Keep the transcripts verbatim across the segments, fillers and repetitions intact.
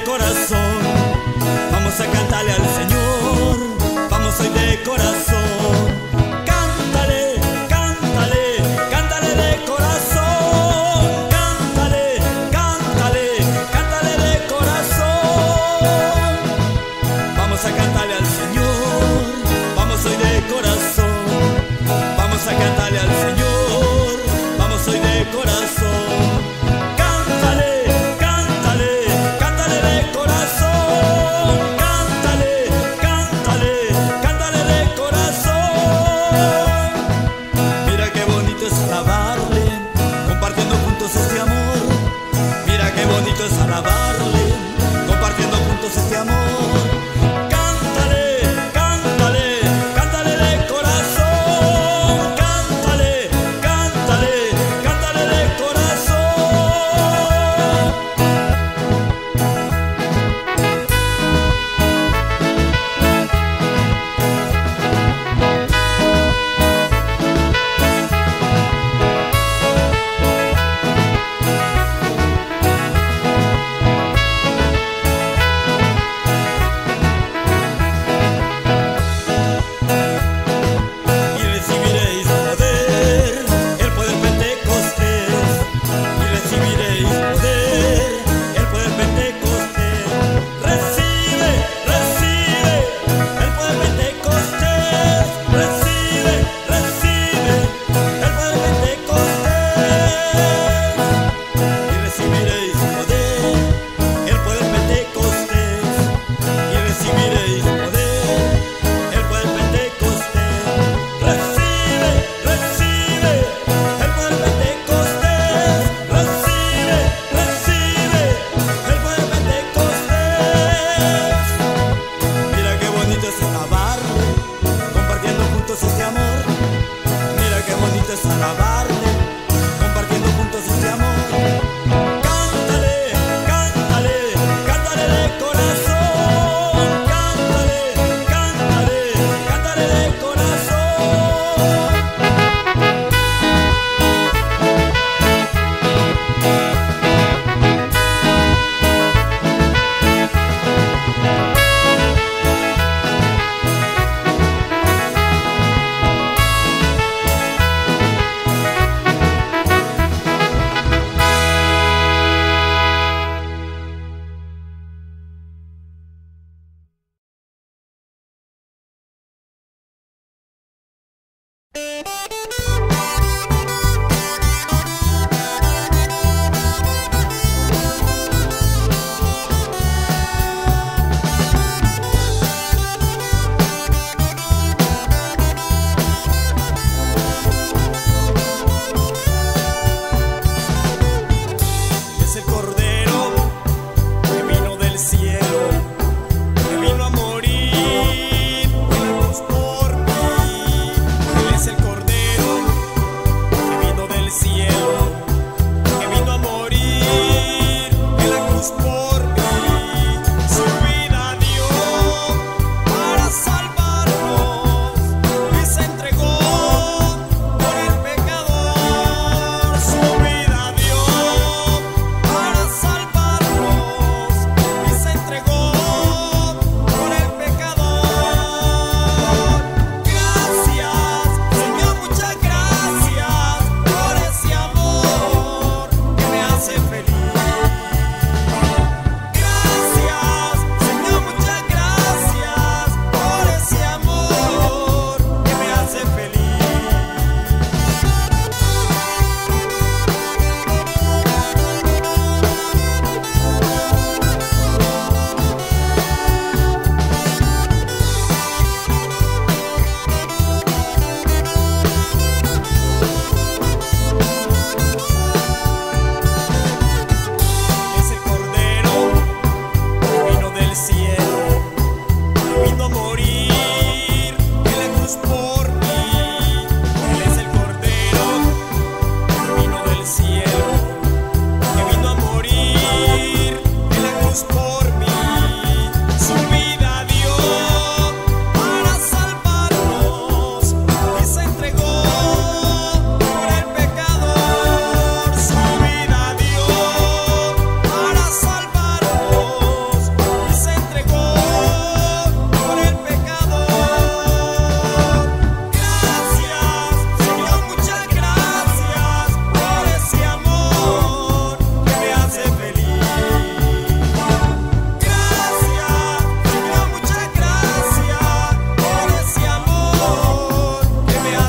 corazón. Vamos a cantarle al Señor, vamos hoy de corazón. Cántale, cántale, cántale de corazón. Cántale, cántale, cántale de corazón. Vamos a cantarle al Señor, vamos hoy de corazón. Vamos a cantarle al Señor, vamos hoy de corazón. Cántale, cántale, cántale de corazón. Cántale, cántale, cántale de corazón. Mira qué bonito es alabarle, compartiendo juntos este amor. Mira qué bonito es alabarle, compartiendo juntos este amor. Cántale, cántale, cántale de corazón. Cántale,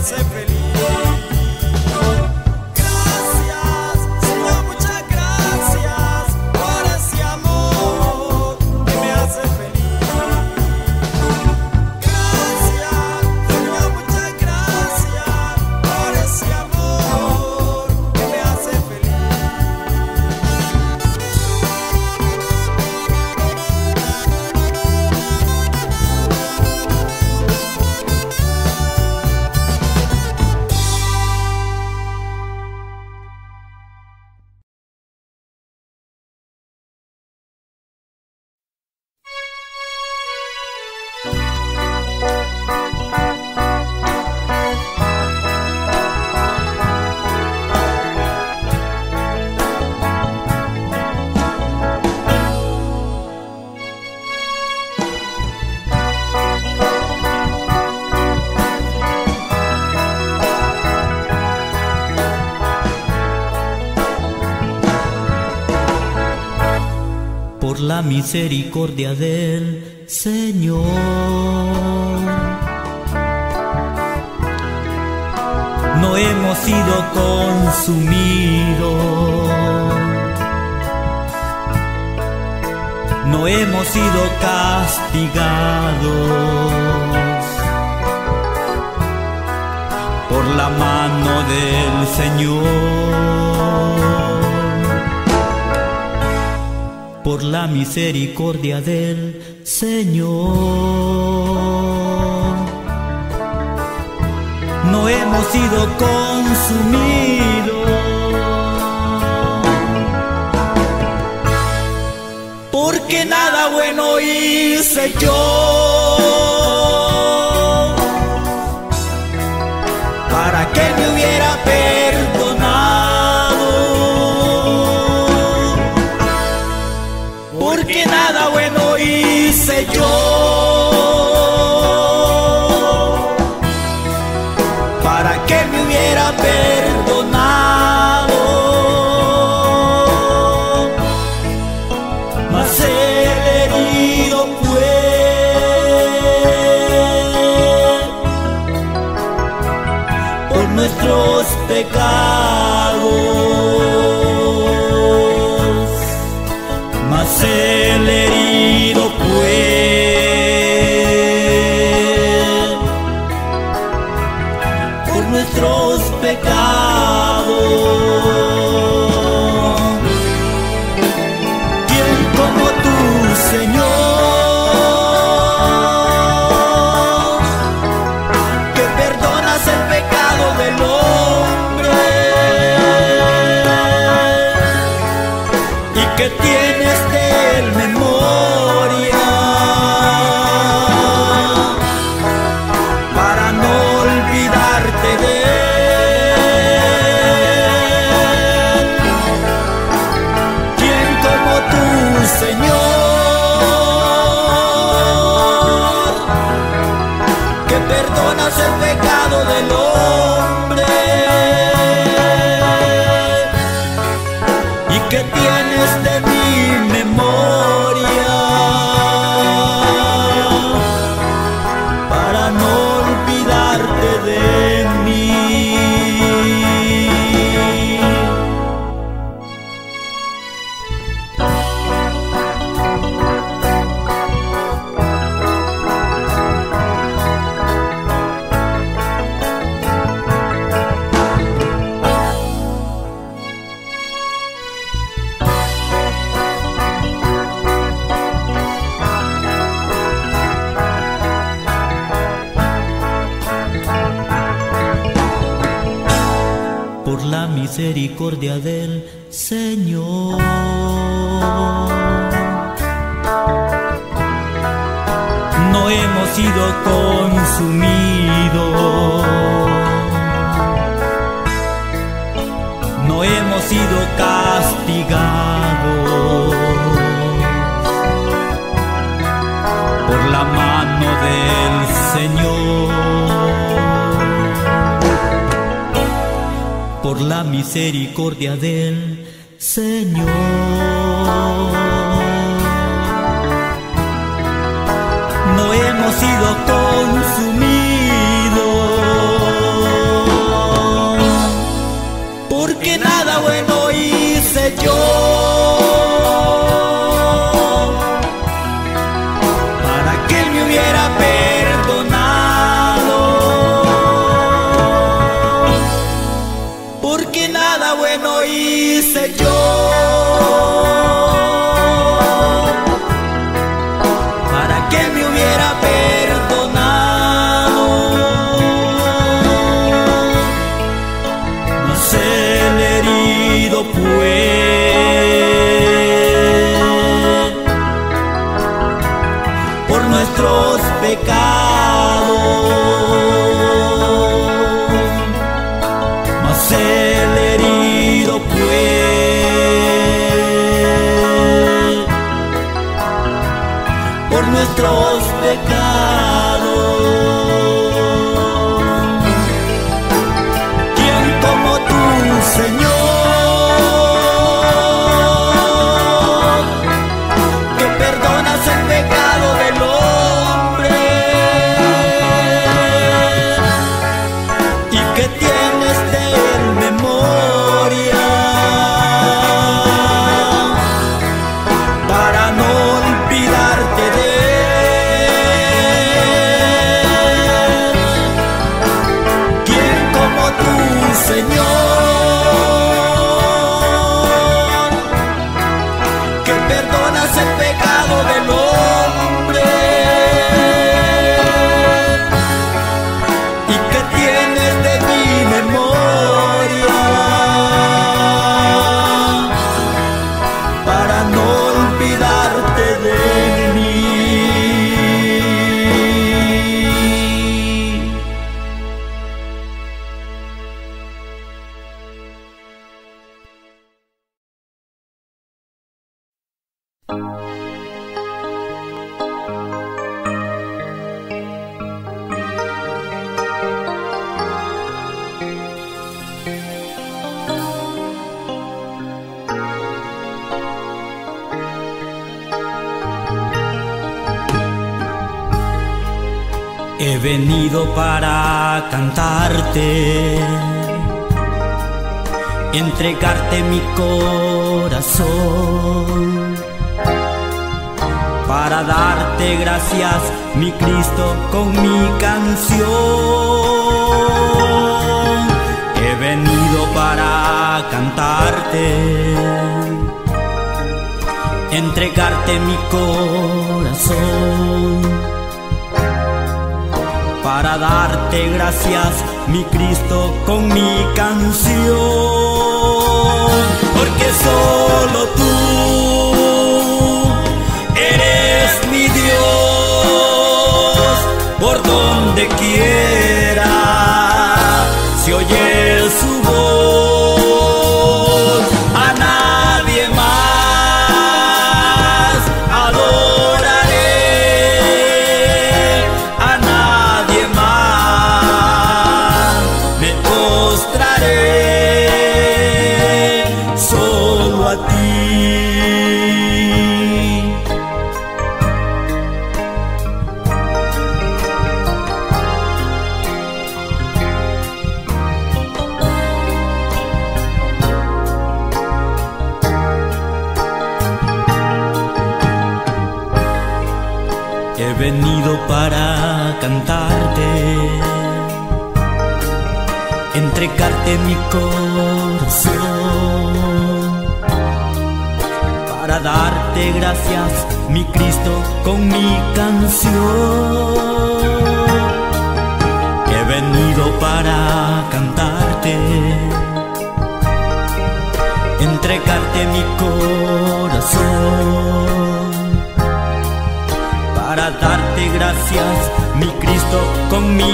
hace feliz. Gracias, Señor, muchas gracias por ese amor que me hace feliz. Gracias, Señor, muchas gracias por ese amor que me hace feliz. Por la misericordia del Señor, no hemos sido consumidos, no hemos sido castigados por la mano del Señor. Por la misericordia del Señor, no hemos sido consumidos, porque nada bueno hice yo para que me hubiera perdonado, porque nada bueno hice yo para que me hubiera perdonado, mas el herido fue por nuestros pecados, mas el herido fue por nuestros pecados. ¿Quién como tú, Señor, que perdonas el pecado del hombre y que tienes de él memoria para no olvidarte de él? ¿Quién como tú, Señor, que perdonas el pecado del hombre y que tienes de mi memoria para no olvidarte de mí? Por la misericordia del Señor, no hemos sido consumidos, no hemos sido castigados por la mano del Señor. Por la misericordia del Señor, no hemos sido consumidos, venido para cantarte, entregarte mi corazón, para darte gracias, mi Cristo, con mi canción. He venido para cantarte, entregarte mi corazón, para darte gracias, mi Cristo, con mi canción. Porque solo tú eres mi Dios, por donde quiera se oye su voz. A nadie más adoraré, a nadie más me postraré, solo a ti. He venido para cantarte, entregarte mi corazón, para darte gracias, mi Cristo, con mi canción. He venido para cantarte, entregarte mi corazón, para darte gracias, mi Cristo, con mi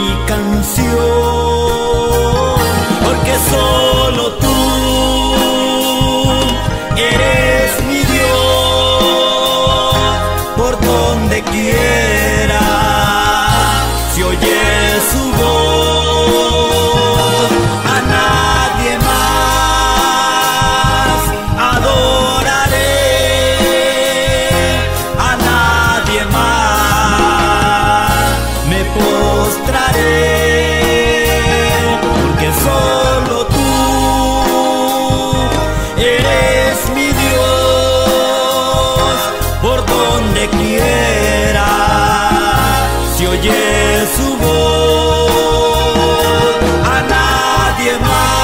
canción. Porque solo tú eres mi Dios, por donde quiera se oye su voz. A nadie más adoraré, a nadie más me postraré, porque solo tú eres mi Dios, por donde quiera se oye su voz. A nadie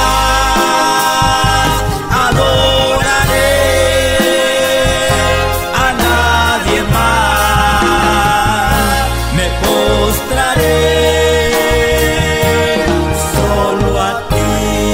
más adoraré, a nadie más me postraré, solo a ti.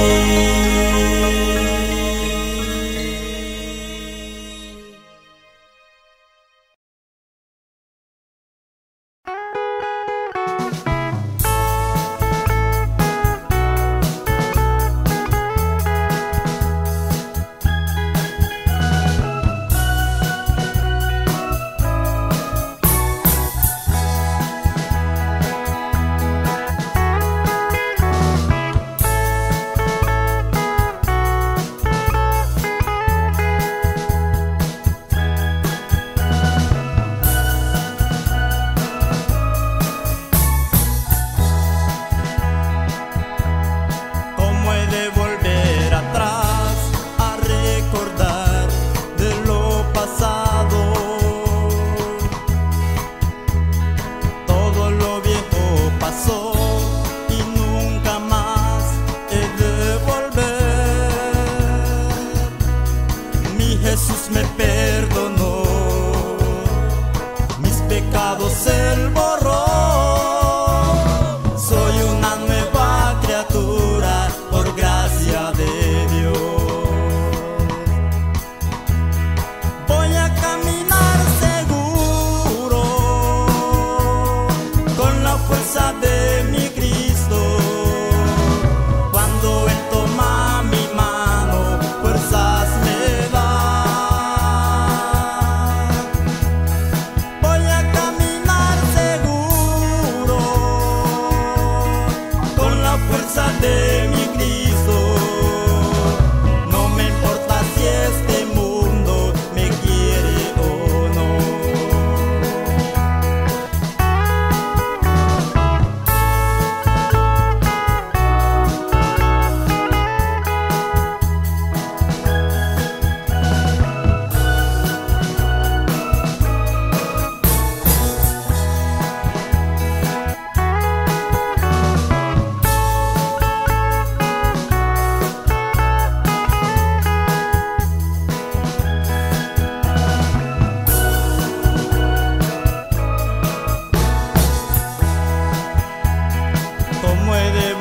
¿Cómo he de volver atrás a recordar de lo pasado? Todo lo viejo pasó y nunca más he de volver. Mi Jesús me perdonó, mis pecados Él borró. Soy una nueva criatura por gracia de Dios. Voy a caminar seguro con la fuerza de mi Cristo. Cuando Él toma mi mano, fuerzas me da. Voy a caminar seguro con la fuerza de mi Cristo. No me importa si este mundo me quiere o no.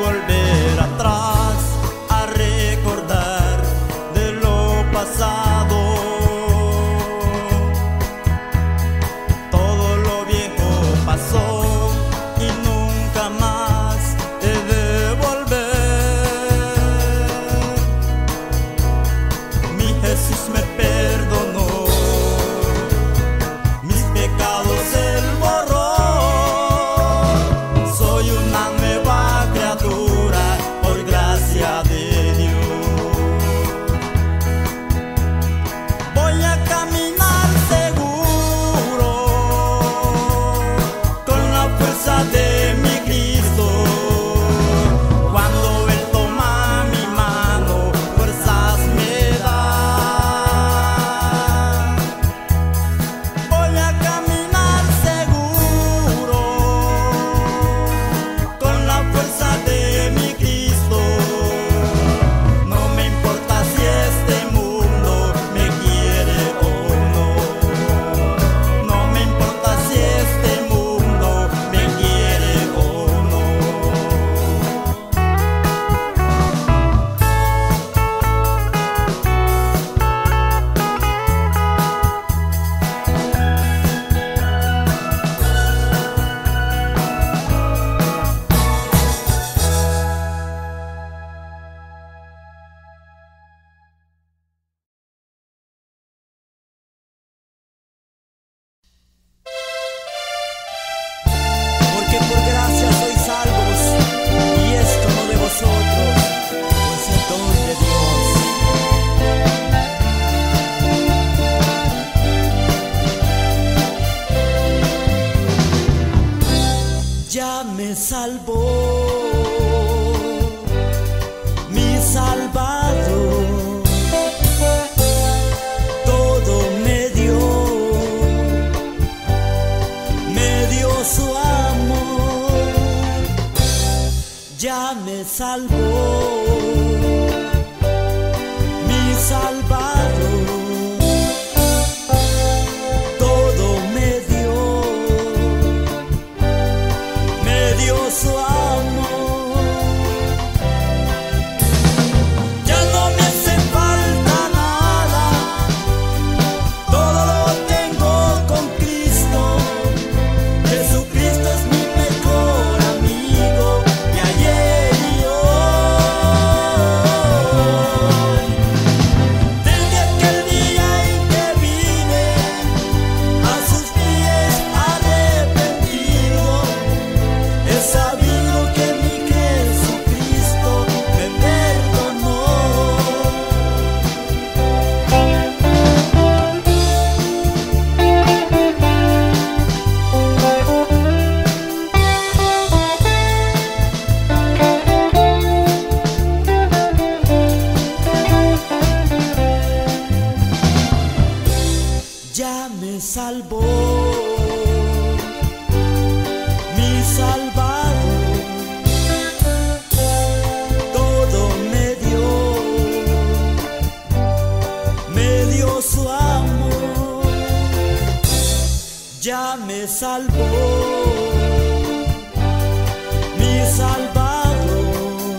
volver atrás a recordar de lo pasado. Todo lo viejo pasó y nunca más he de volver. Mi Jesús me perdonó, mis pecados él borró. Soy una nueva criatura por gracia de Dios. Voy a caminar seguro con la fuerza de mi Cristo. Cuando Él toma mi mano, fuerzas me da. Voy a caminar seguro con la fuerza de mi Cristo. No me importa si este mundo me quiere o no. No me importa si este mundo me quiere o no. Porque por gracia sois salvos, y esto no de vosotros, pues es don de Dios. Ya me salvó mi Salvador, todo me dio, me dio su amor. Ya me salvó mi Salvador, todo me dio, me dio su amor. Ya no me hace falta nada, todo lo tengo con Cristo. Jesucristo es mi mejor amigo de ayer y hoy. Desde aquel día en que vine a sus pies arrepentido, he sabido que mi Jesucristo me perdonó. Ya me salvó mi Salvador, todo me dio, me dio su amor. Ya me salvó mi Salvador,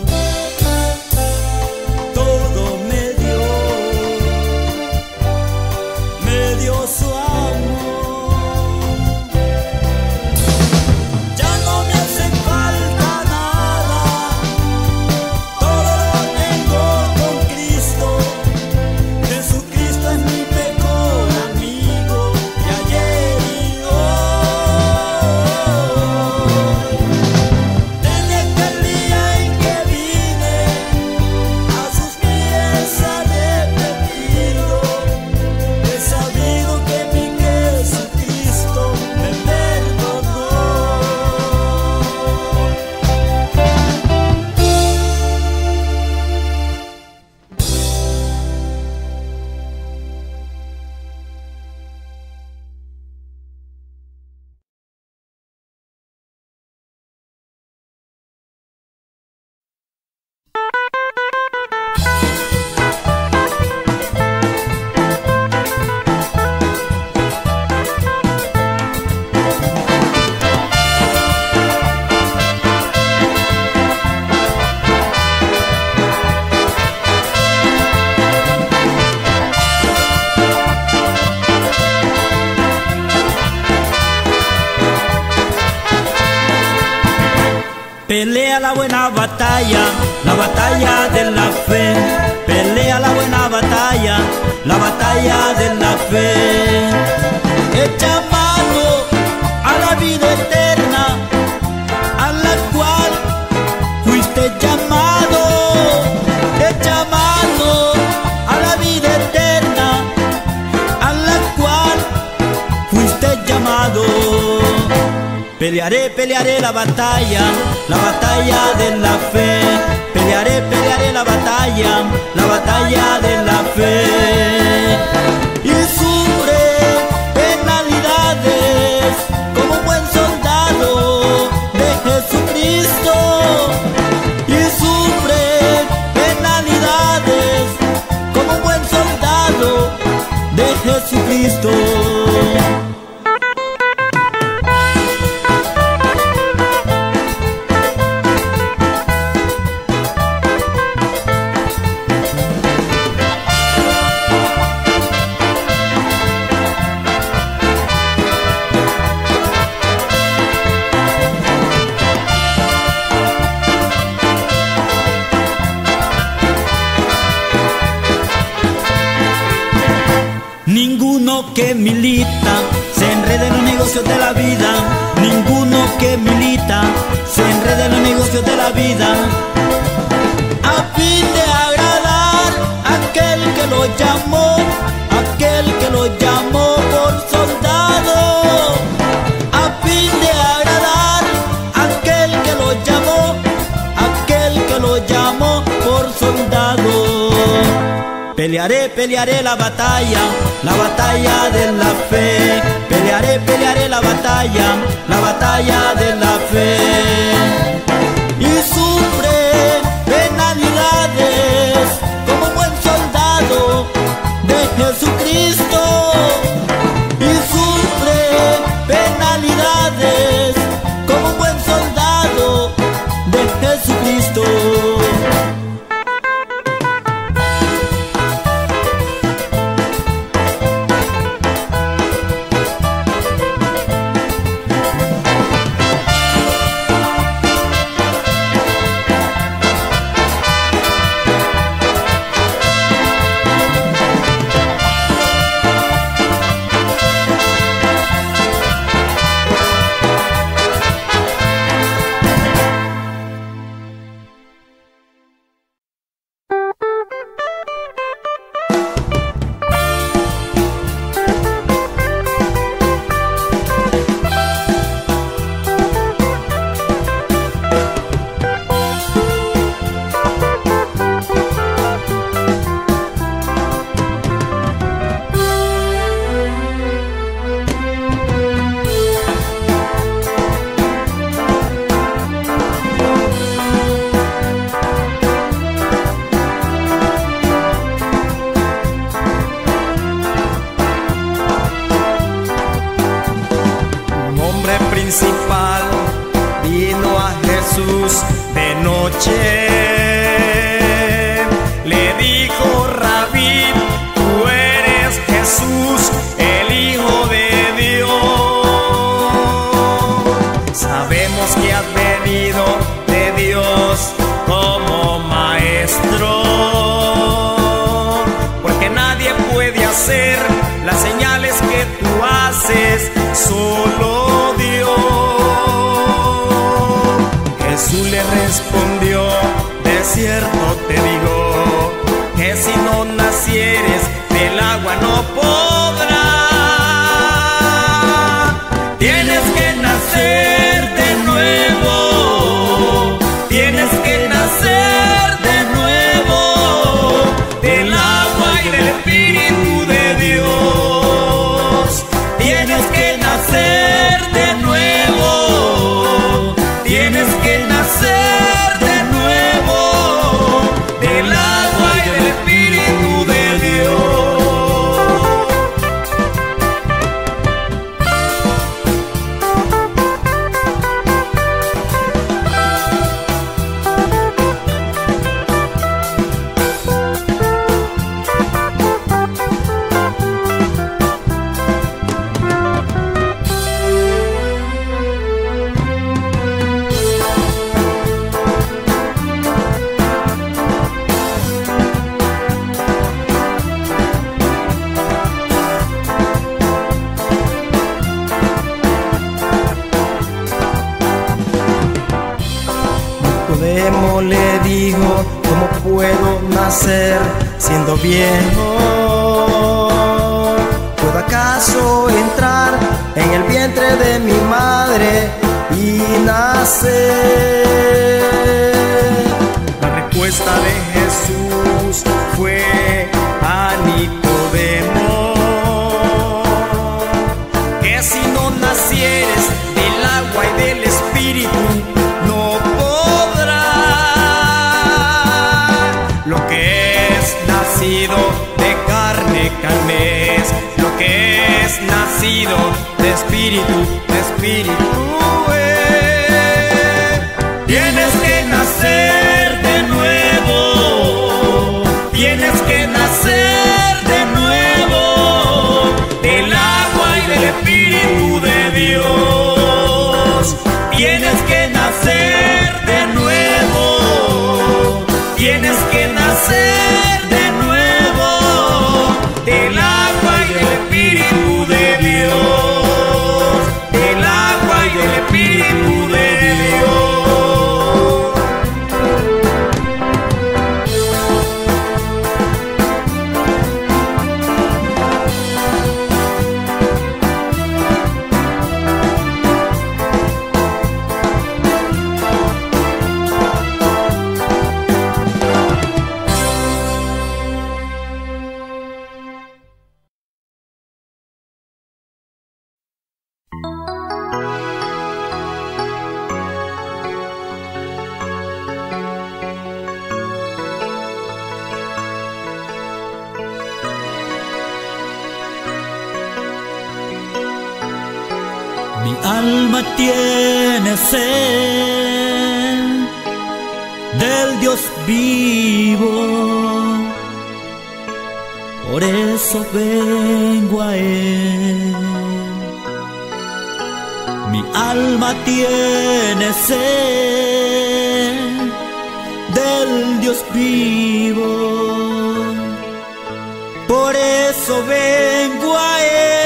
todo me dio, me dio su amor. Ya no me hace falta nada, todo lo tengo con Cristo. Jesucristo es mi mejor amigo de ayer y hoy. Pelea la buena batalla, la batalla de la fe. Pelea la buena batalla, la batalla de la fe. Echa mano a la vida eterna, a la cual fuiste llamado. Echa mano a la vida eterna, a la cual fuiste llamado. Pelearé, pelearé la batalla, la batalla de la fe. Pelearé, pelearé la batalla, la batalla de la fe. Y sufre penalidades como un buen soldado de Jesucristo. Y sufre penalidades como un buen soldado de Jesucristo. Ninguno que milita se enreda en los negocios de la vida. Ninguno que milita se enreda en los negocios de la vida. A fin de agradar a aquel que lo llamó, aquel que lo llamó por soldado. A fin de agradar a aquel que lo llamó, aquel que lo llamó por soldado. Pelearé, pelearé la batalla, la batalla de la fe. Pelearé, pelearé la batalla, la batalla de la fe. Y sufre penalidades como un buen soldado de Jesucristo. Y sufre penalidades como un buen soldado de Jesucristo. Principal vino a Jesús de noche, le dijo: Rabí, tú eres Jesús, el Hijo de Dios. Sabemos que has venido de Dios como maestro, porque nadie puede hacer las señales que tú haces, solo Jesús le respondió: de cierto te digo, que si no nacieres del agua no podrás. Tienes que nacer de nuevo, tienes que nacer de nuevo, del agua y del Espíritu de Dios. Tienes que nacer de nuevo, tienes que nacer de nuevo, Nicodemo le dijo: ¿cómo puedo nacer siendo viejo? ¿Puedo acaso entrar en el vientre de mi madre y nacer? La respuesta de Jesús fue a Nicodemo: que si no nacieres del agua y del Espíritu, no podrás. Lo que es nacido de carne, carne es. Lo que es nacido de Espíritu, de Espíritu es. Tienes que nacer de nuevo. Tienes que nacer de nuevo del agua y del Espíritu de Dios. Tienes que nacer de nuevo. Tienes que nacer de nuevo del agua y del Espíritu de Dios. Del agua y del Espíritu de Dios. Mi alma tiene sed del Dios vivo, por eso vengo a Él. Mi alma tiene sed del Dios vivo, por eso vengo a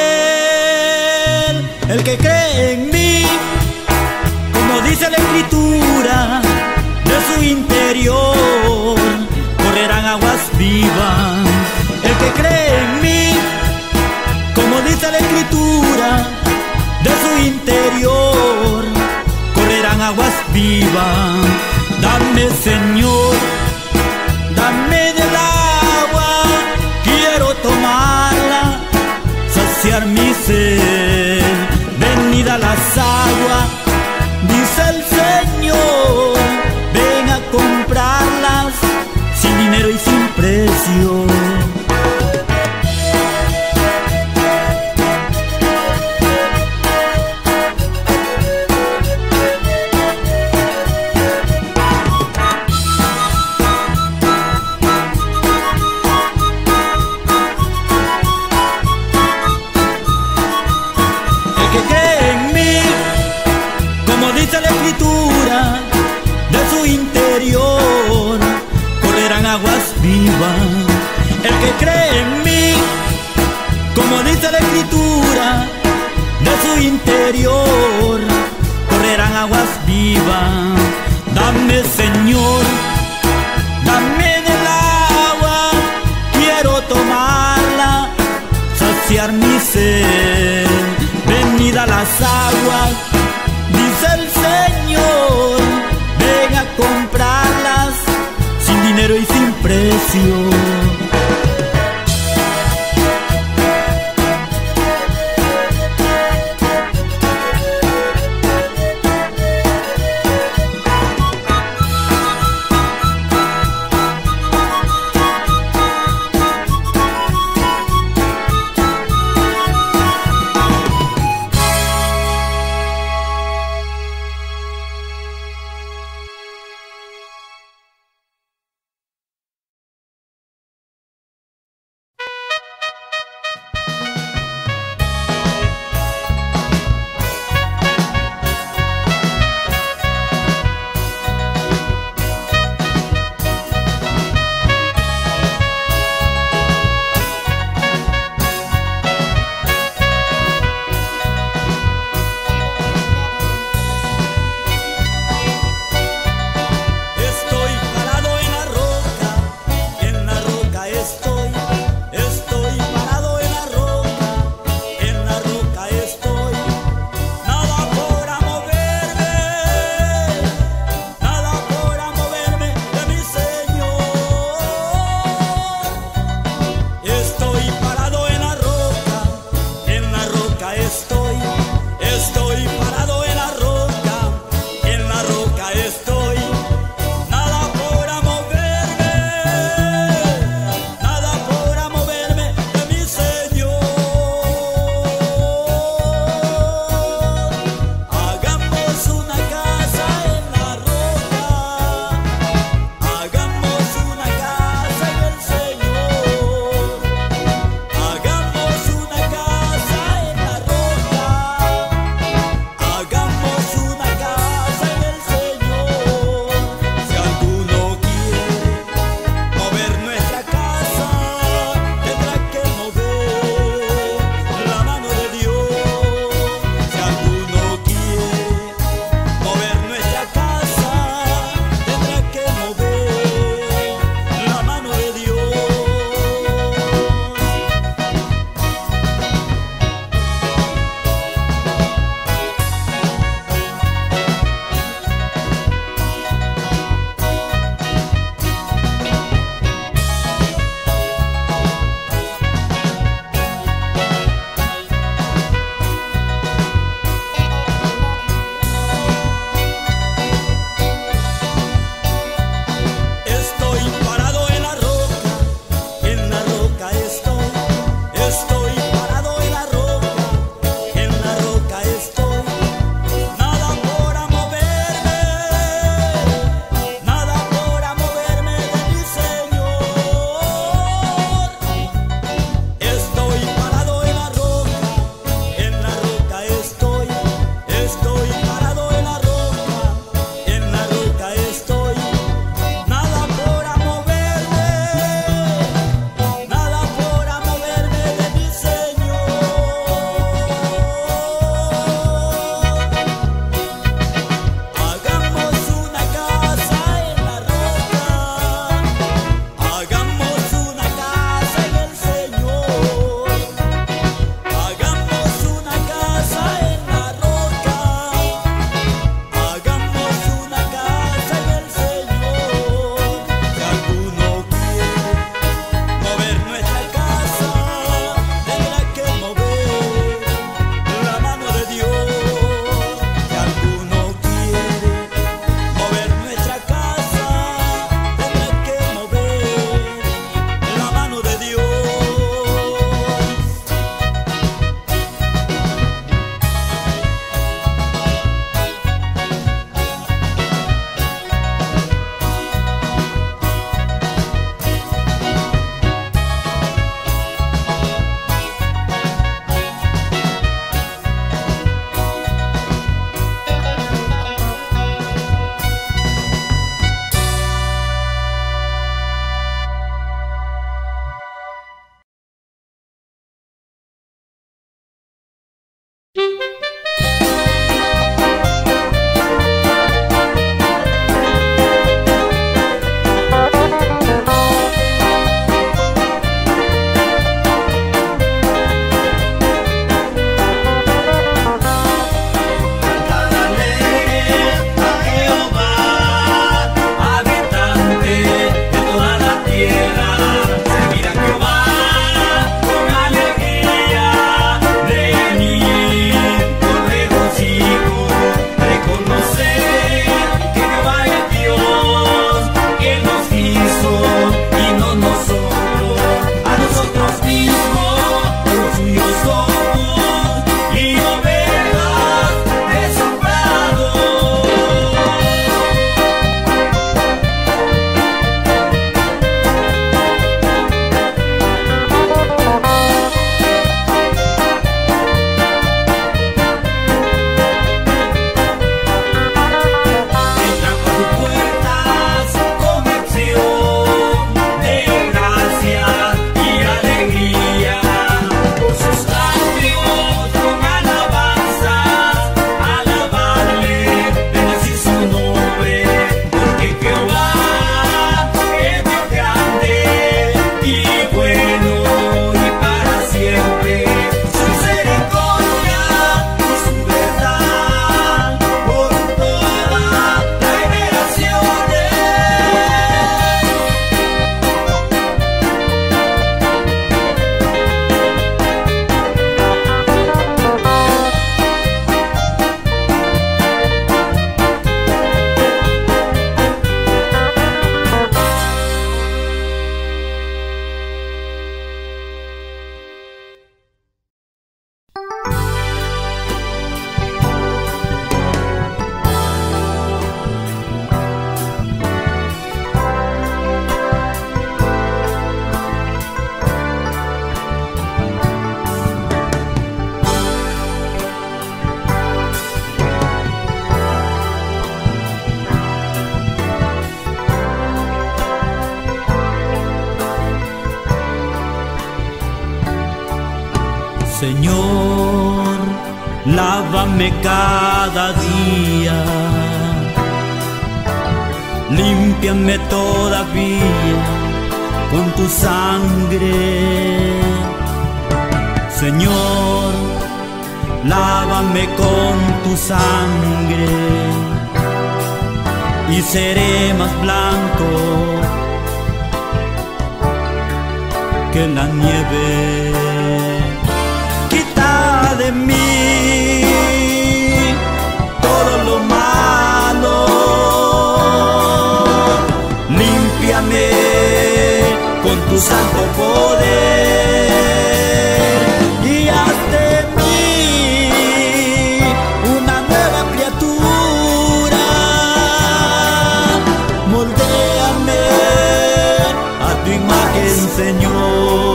Él. El que cree en mí, como dice la Escritura, de su interior correrán aguas vivas. El que cree en mí, como dice la Escritura, de su interior correrán aguas vivas. Dame, Señor, dame del agua, quiero tomarla, saciar mi sed. Venida las aguas, dice el Señor, ven a comprarlas sin dinero y sin precio. El que cree en mí, como dice la Escritura, de su interior correrán aguas vivas. Dame, Señor, dame del agua, quiero tomarla, saciar mi sed. Venida las aguas, dice el Señor, ven a comprarlas sin dinero y sin precio. Señor, lávame cada día, límpiame todavía con tu sangre. Señor, lávame con tu sangre y seré más blanco que la nieve. Quita de mí todo lo malo, límpiame con tu santo poder y haz de mí una nueva criatura. Moldéame a tu imagen, Señor.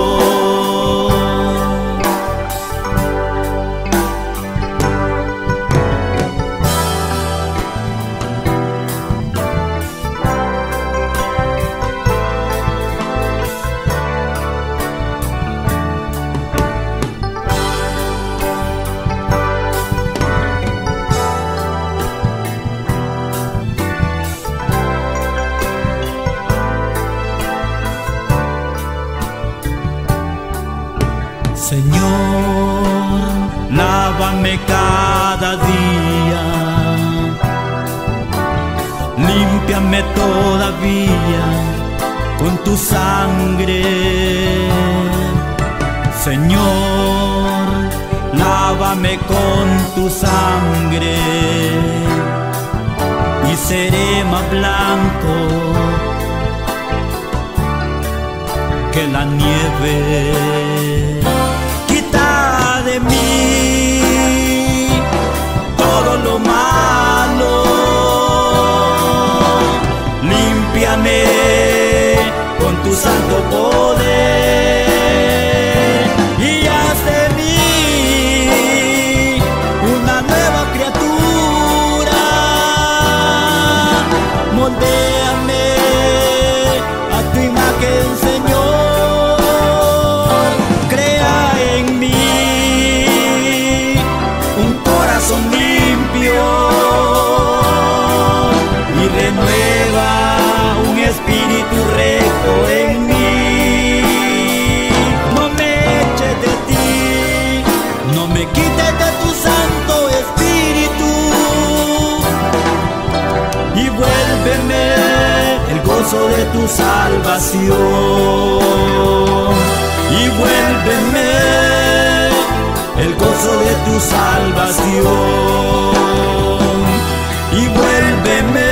Señor, lávame cada día, límpiame todavía con tu sangre. Señor, lávame con tu sangre y seré más blanco que la nieve. De mí todo lo malo, límpiame con tu santo poder y haz de mí una nueva criatura. Moldéame a tu imagen, Señor. Crea en mí limpio y renueva un espíritu recto en mí. No me eches de ti, no me quites de tu santo espíritu y vuélveme el gozo de tu salvación. Y vuélveme el gozo de tu salvación y vuélveme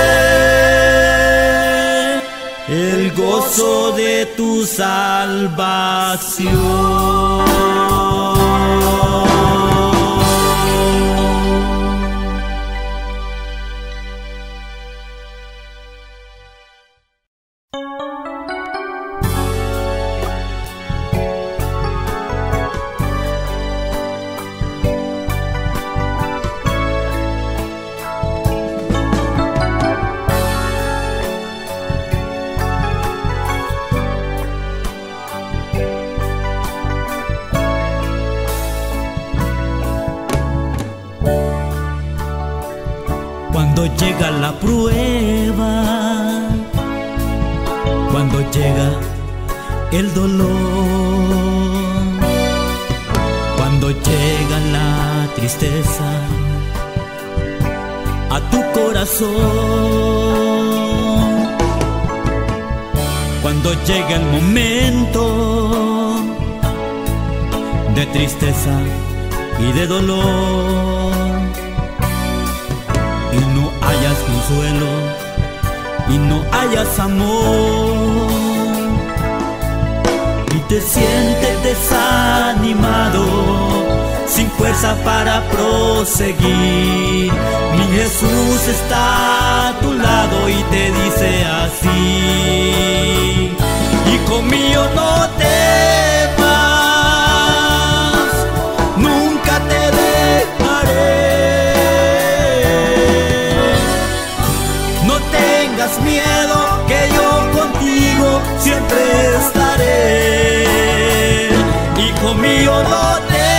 el gozo de tu salvación. Cuando llega la prueba, cuando llega el dolor, cuando llega la tristeza a tu corazón, cuando llega el momento de tristeza y de dolor, y no hayas consuelo, y no hayas amor, y te sientes desanimado, sin fuerza para proseguir. Mi Jesús está a tu lado y te dice así: hijo mío, no temas, nunca te dejaré. Miedo, que yo contigo siempre estaré. Hijo mío, no te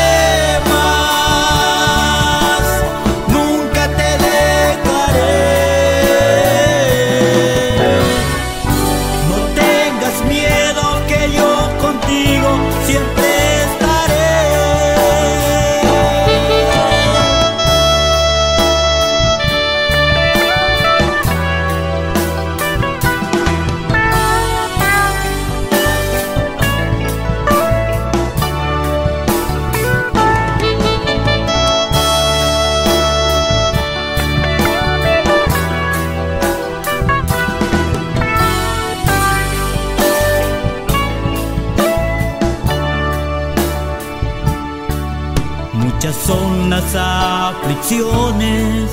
Muchas son las aflicciones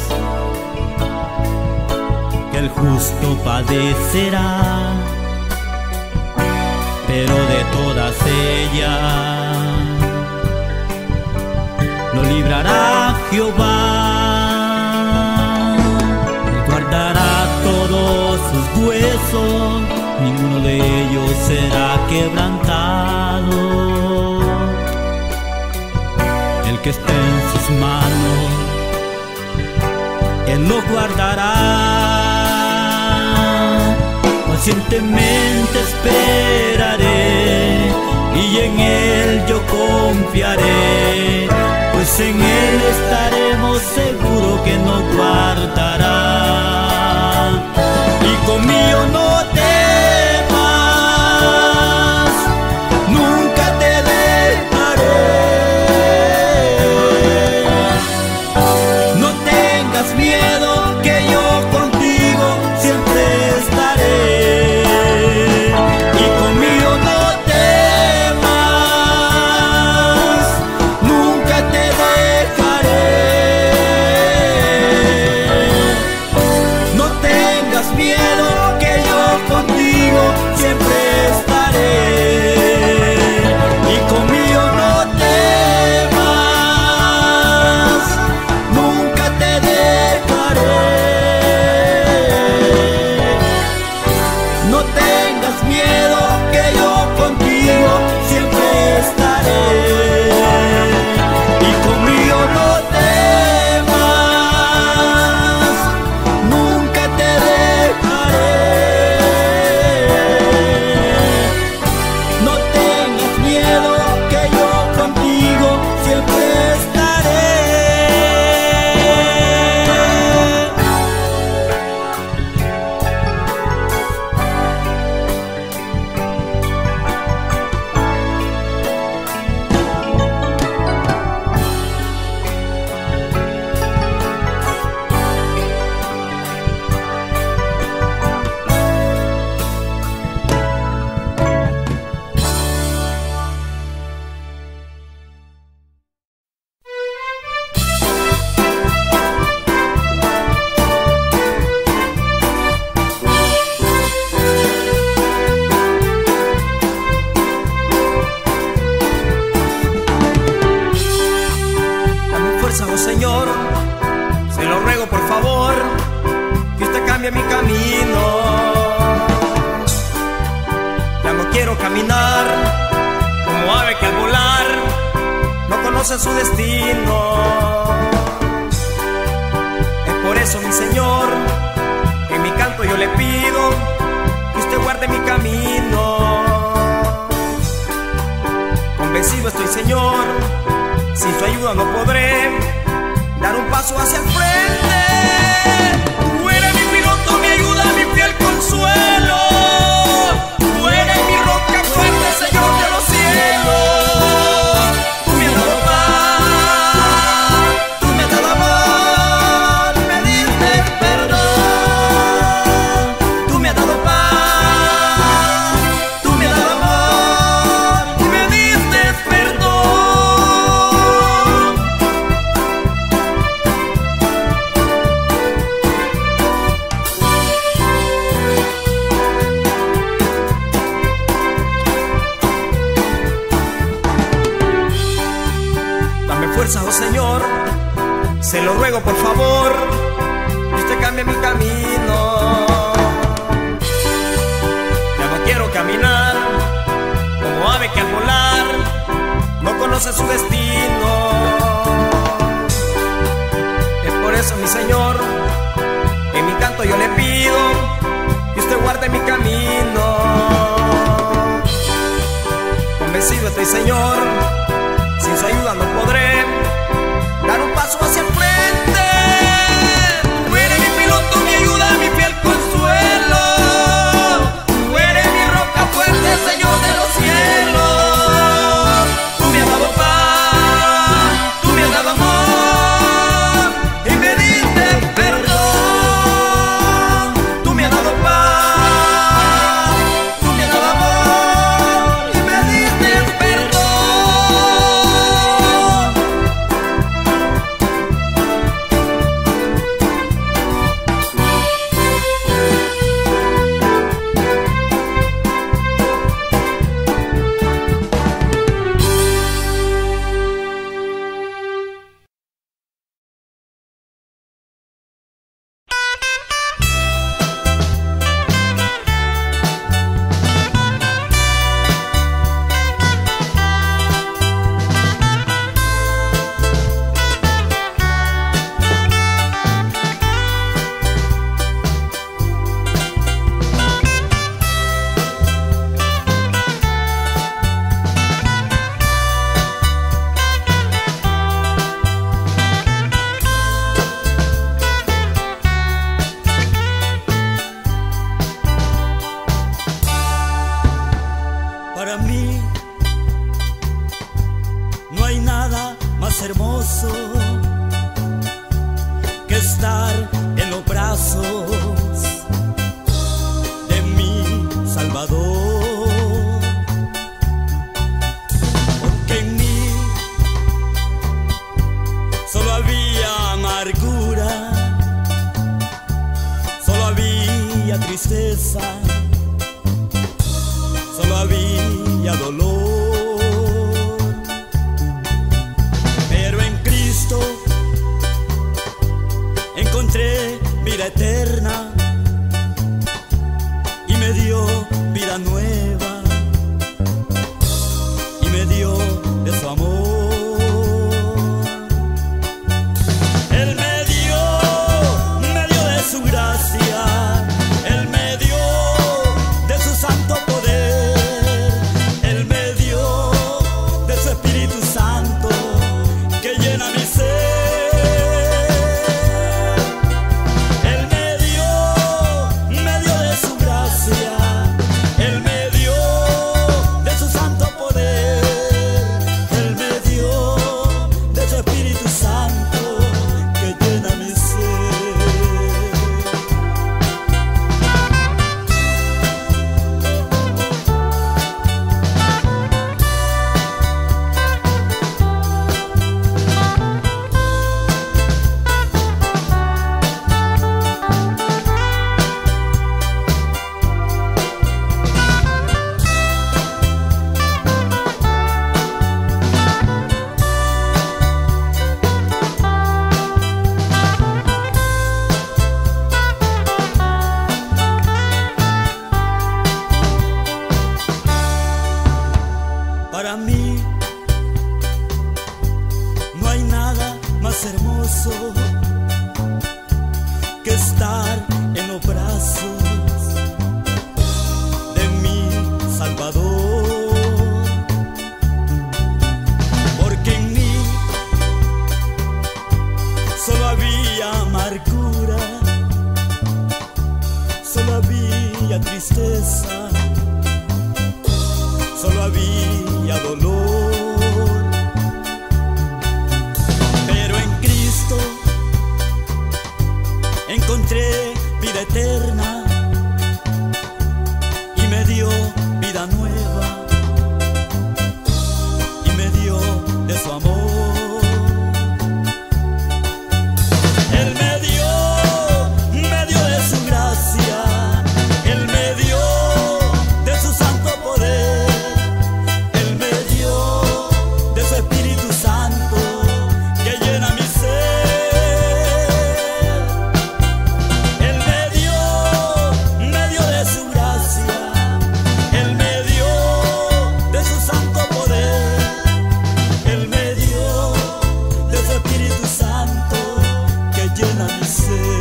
que el justo padecerá, pero de todas ellas lo librará Jehová. Él guardará todos sus huesos, ninguno de ellos será quebrantado. El que esté en sus manos, Él lo guardará. Pacientemente esperaré y en Él yo confiaré, pues en Él estaremos seguros que nos guardará. Hijo mío, no temas, nunca te dejaré. No tengas miedo, que yo contigo siempre estaré. Hijo mío, no temas, nunca te dejaré. No tengas miedo, que yo contigo siempre estaré. Hijo mío, no temas, nunca te dejaré. No tengas miedo, que yo contigo siempre estaré. Hijo mío, no temas, nunca te dejaré. No tengas miedo, que yo contigo siempre estaré. Dame fuerza, oh Señor, se lo ruego por favor, que usted cambie mi camino. Ya no quiero caminar como ave que al volar no conoce su destino. Es por eso, mi Señor, que en mi canto yo le pido que usted guarde mi camino. Convencido estoy, Señor, sin su ayuda no podré dar un paso hacia el frente. Tú eres mi piloto, mi ayuda, mi fiel consuelo. Tú eres mi roca fuerte, Señor de los cielos. Tú me has dado paz, tú me has dado amor, me diste perdón. Tú me has dado paz, tú me has dado amor y me diste perdón. Dame fuerza, oh Señor, se lo ruego por favor, que usted cambie mi camino. Ya no quiero caminar como ave que al volar no conoce su destino. Es por eso, mi Señor, en mi canto yo le pido que usted guarde mi camino. Convencido estoy, Señor, sin su ayuda no podré dar un paso hacia el frente. Tú eres mi piloto, mi ayuda, mi fiel consuelo. Tú eres mi roca fuerte, Señor de los cielos. Tú me has dado paz, tú me has dado amor y me diste perdón. Tú me has dado paz, había dolor, pero en Cristo encontré vida eterna y me dio vida nueva y me dio de su amor. Él me dio, me dio de su gracia, Él me dio de su santo poder, Él me dio de su Espíritu Santo que llena mi ser. Él me dio, me dio de su gracia, Él me dio de su santo poder, Él me dio de su Espíritu Santo que llena mi ser. Para mí no hay nada más hermoso que estar en los brazos de mi Salvador, porque en mí solo había amargura, solo había tristeza, solo había dolor, pero en Cristo encontré vida eterna y me dio vida nueva y me dio de su amor. Él me dio, me dio de su gracia, Él me dio de su santo poder, Él me dio de su Espíritu Santo que llena mi ser. Él me dio, me dio de su gracia, Él me dio de su santo poder, Él me dio de su Espíritu Santo que llena mi ser.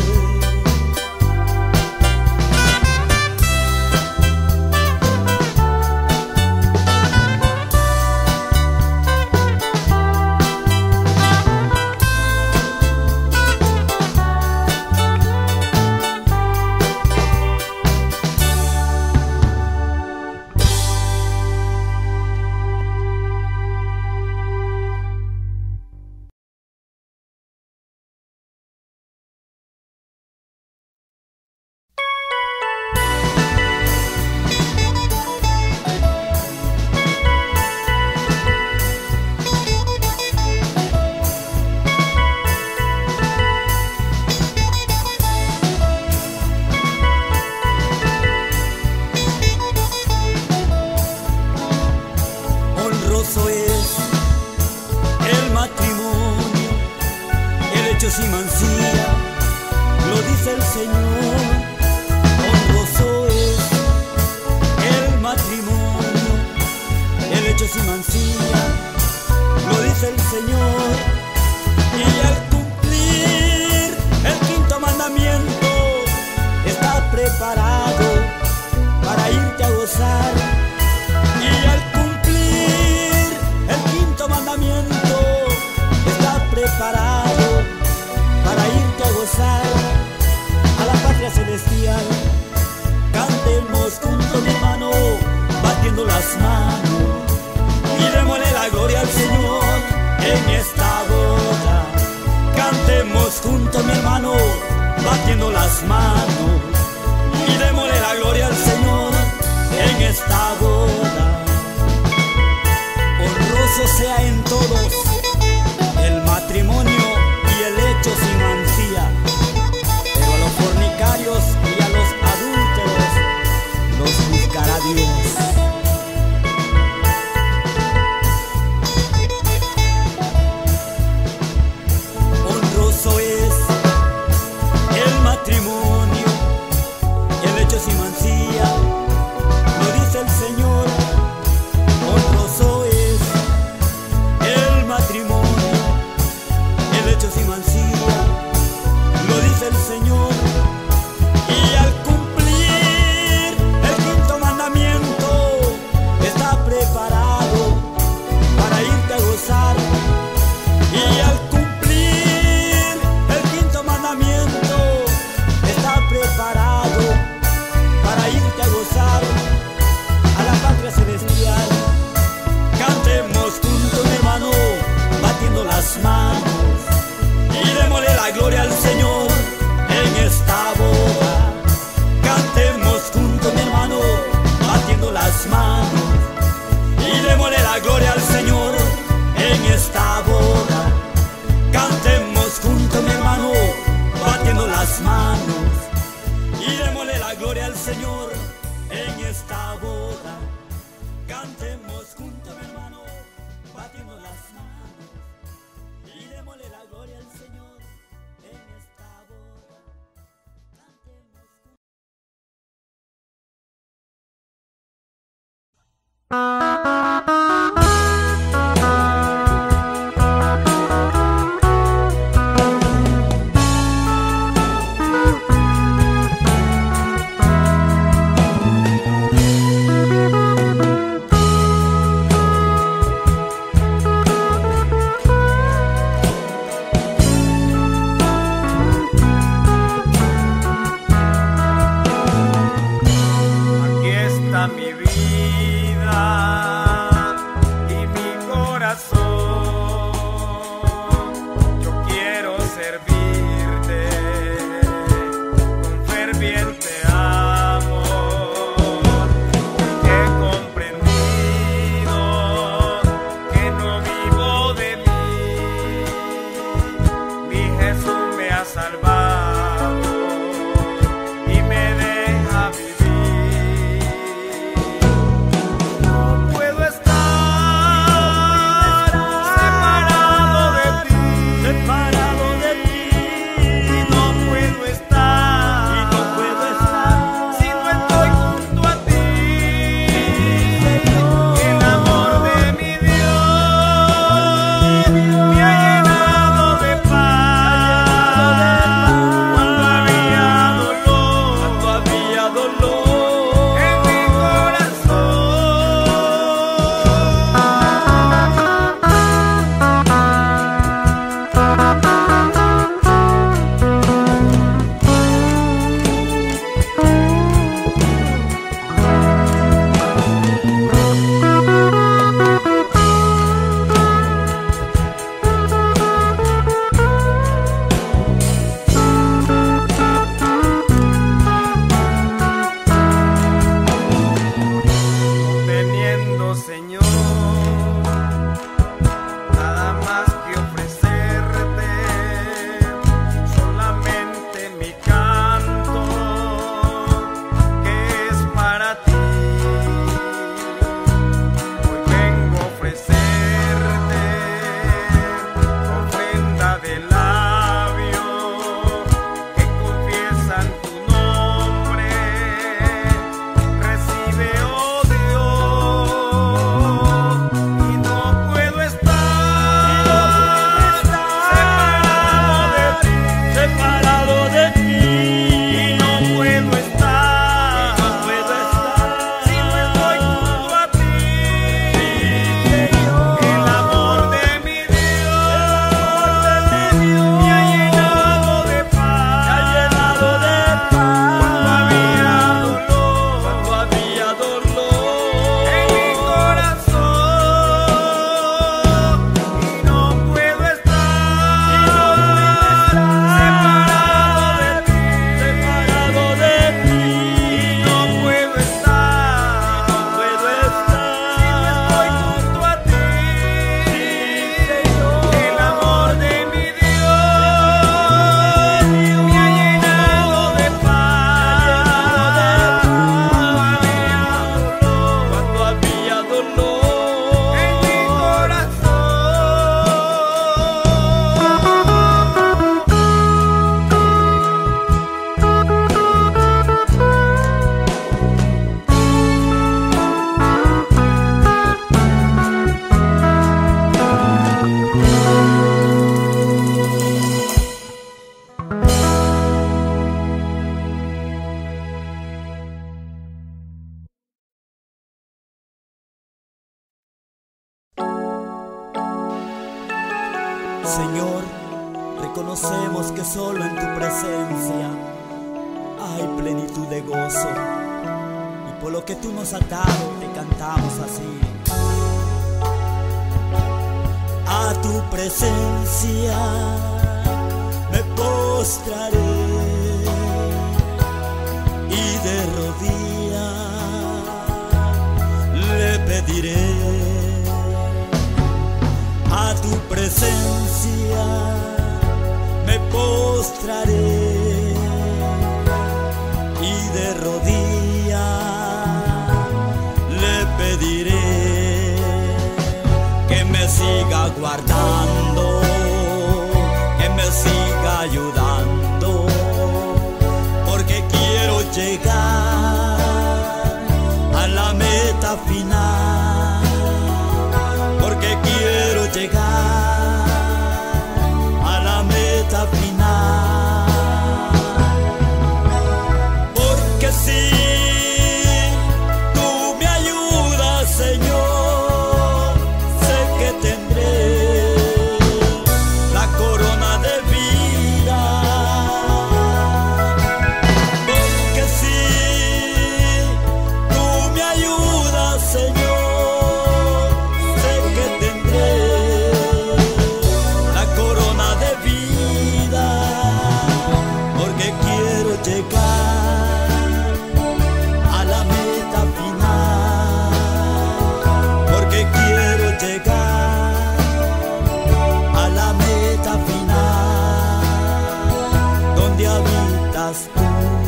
Honroso es el matrimonio, el hecho sin mancilla, lo dice el Señor. Honroso es el matrimonio, el hecho sin mancilla, lo dice el Señor. Y al cumplir el quinto mandamiento, está preparado para irte a gozar. Y al cumplir el quinto mandamiento, está preparado para irte a gozar a la patria celestial. Cantemos juntos, mi hermano, batiendo las manos y démosle la gloria al Señor en esta boda. Cantemos juntos, mi hermano, batiendo las manos y démosle la gloria al Señor en esta boda. Honroso sea en todos el matrimonio y el hecho sin mancilla, pero a los fornicarios y a los adúlteros los juzgará Dios. las manos y démosle la gloria al Señor en esta boda. Cantemos juntos, mi hermano, batiendo las manos y démosle la gloria al Señor en esta boda. Cantemos juntos, mi hermano, batiendo las manos y démosle la gloria al Señor en esta boda. Cantemos juntos. Mi vida y mi corazón, yo quiero servirte con ferviente amor. He comprendido que no vivo de mí, mi Jesús me ha salvado y me deja vivir. Señor, reconocemos que solo en tu presencia hay plenitud de gozo, y por lo que tú nos has dado te cantamos así. A tu presencia me postraré y de rodillas pediré a tu presencia, me postraré y de rodillas le pediré que me siga guardando, que me siga ayudando, porque quiero llegar a la meta final, porque quiero llegar a la meta final, porque si tú me ayudas, Señor, sé que tendré la corona de vida, porque si tú me ayudas, Señor, sé que tendré la corona de vida, porque quiero llegar a la meta final, porque quiero llegar a la meta final, donde habitas tú.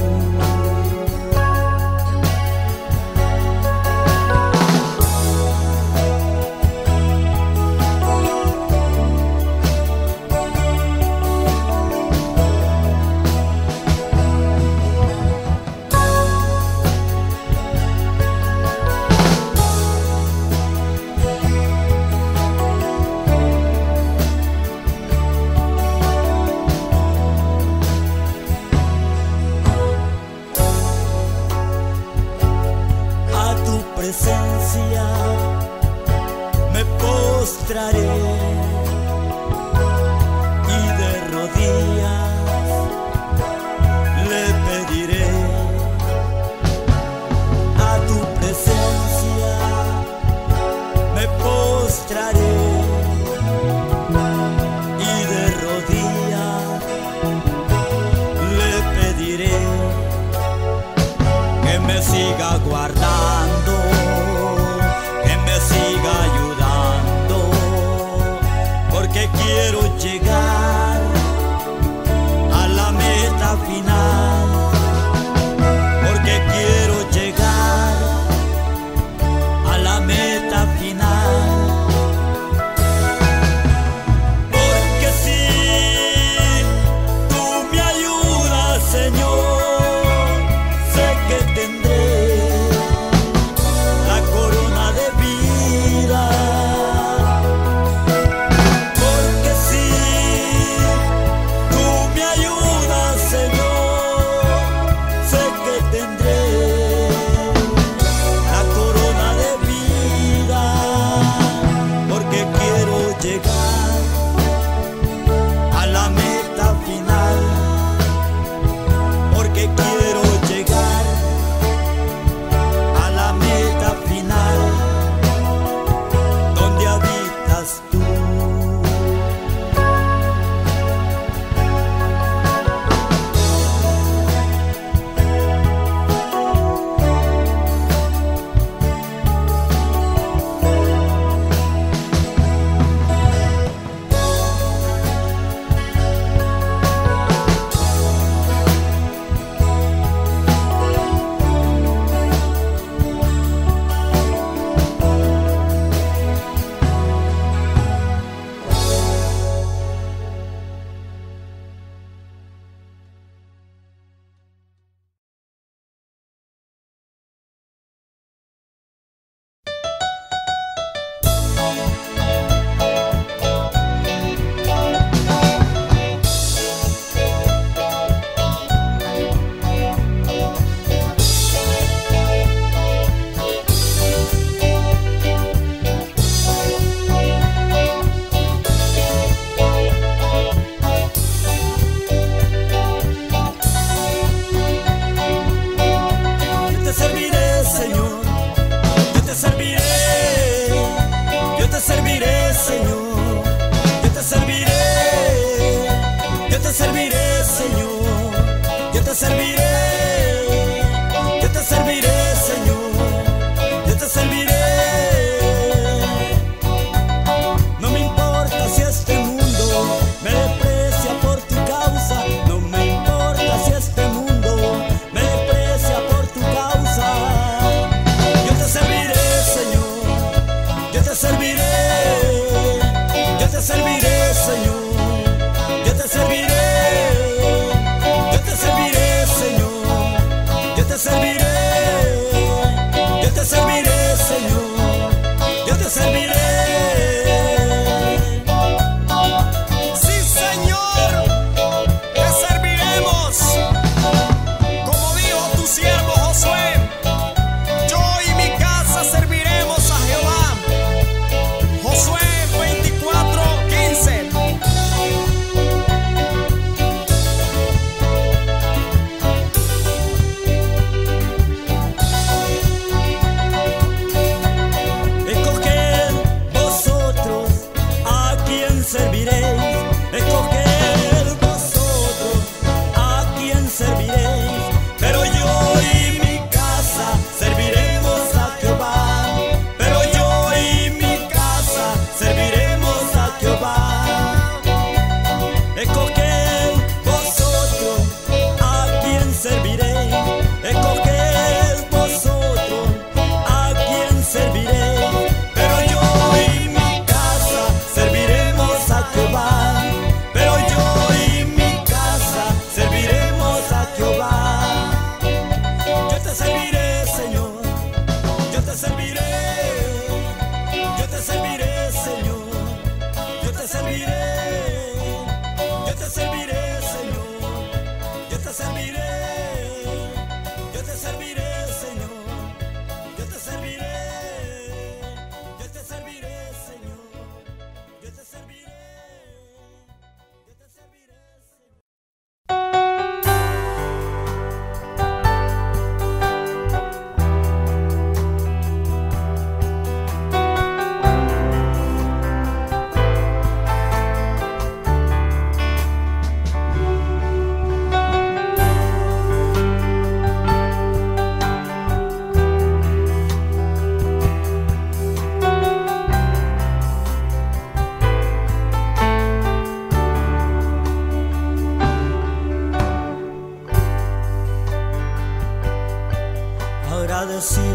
A tu presencia me postraré y de rodillas le pediré. A tu presencia me postraré y de rodillas le pediré que me siga guardando, que me siga ayudando,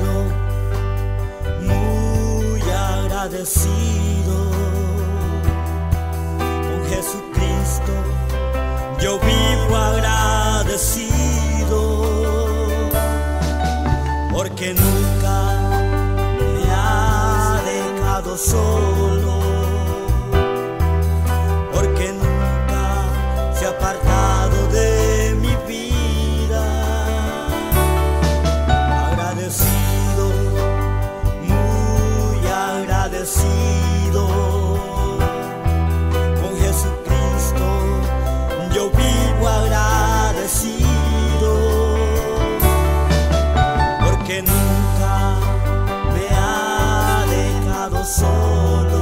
agradecido, muy agradecido. Con Jesucristo yo vivo agradecido, porque nunca me ha dejado solo, porque nunca se ha apartado de mi vida. Agradecido, muy agradecido. Con Jesucristo yo vivo agradecido, porque nunca me ha dejado solo,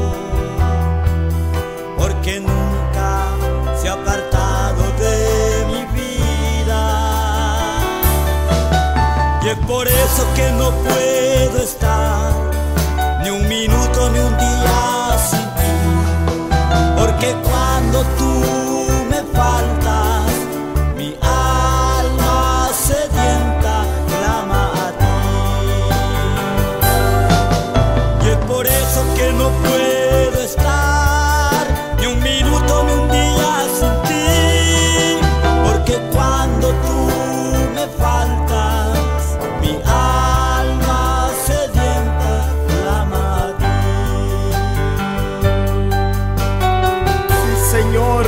porque nunca se ha apartado de mi vida. Y es por eso que no puedo estar ni un minuto ni un día sin ti, porque cuando tú me faltas, mi alma sedienta clama a ti. Y es por eso que no puedo estar ni un minuto ni un día sin ti, porque cuando tú me faltas, mi alma sedienta clama a ti. Sí, Señor,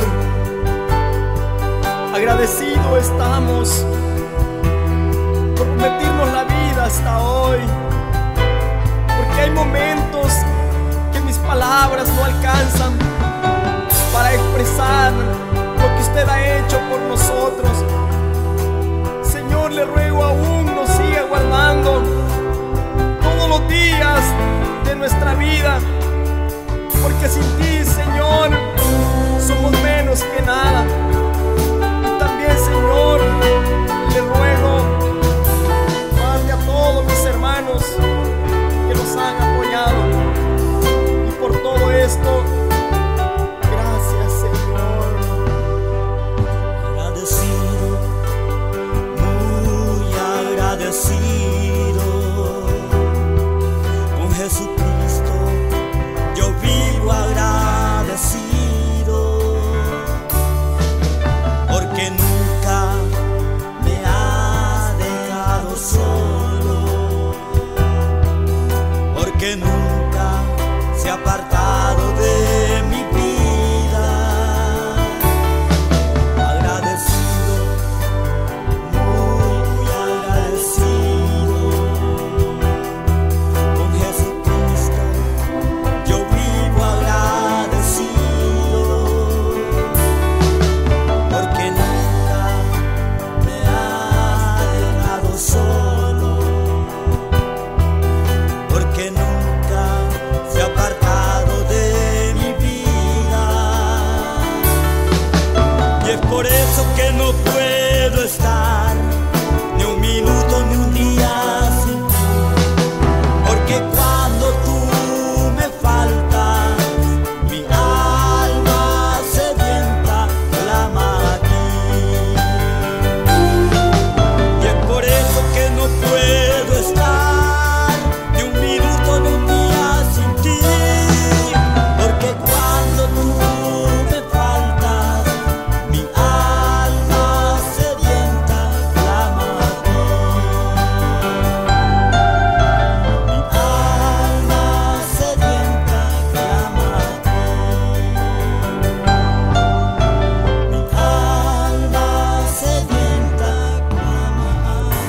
agradecido estamos por permitirnos la vida hasta hoy, porque hay momentos que mis palabras no alcanzan para expresar lo que usted ha hecho por nosotros. Señor, le ruego aún nos siga guardando todos los días de nuestra vida, porque sin ti, Señor, somos menos que nada. Y también, Señor, le ruego, mande a todos mis hermanos que nos han apoyado, y por todo esto, gracias, Señor. Agradecido, muy agradecido. Con Jesucristo yo vivo agradecido, porque nunca me ha dejado solo, porque nunca se ha apartado de mi vida. Agradecido, muy agradecido. Con Jesucristo yo vivo agradecido, porque nunca me ha dejado solo, porque nunca se ha apartado de mi vida. Y es por eso que no puedo estar ni un minuto ni un día sin ti, porque cuando tú me faltas, mi alma sedienta clama a ti. Y es por eso que no puedo estar ni un minuto ni un día sin ti, porque cuando tú me faltas, mi alma sedienta clama a ti. Mi alma sedienta clama a ti. Mi alma sedienta clama a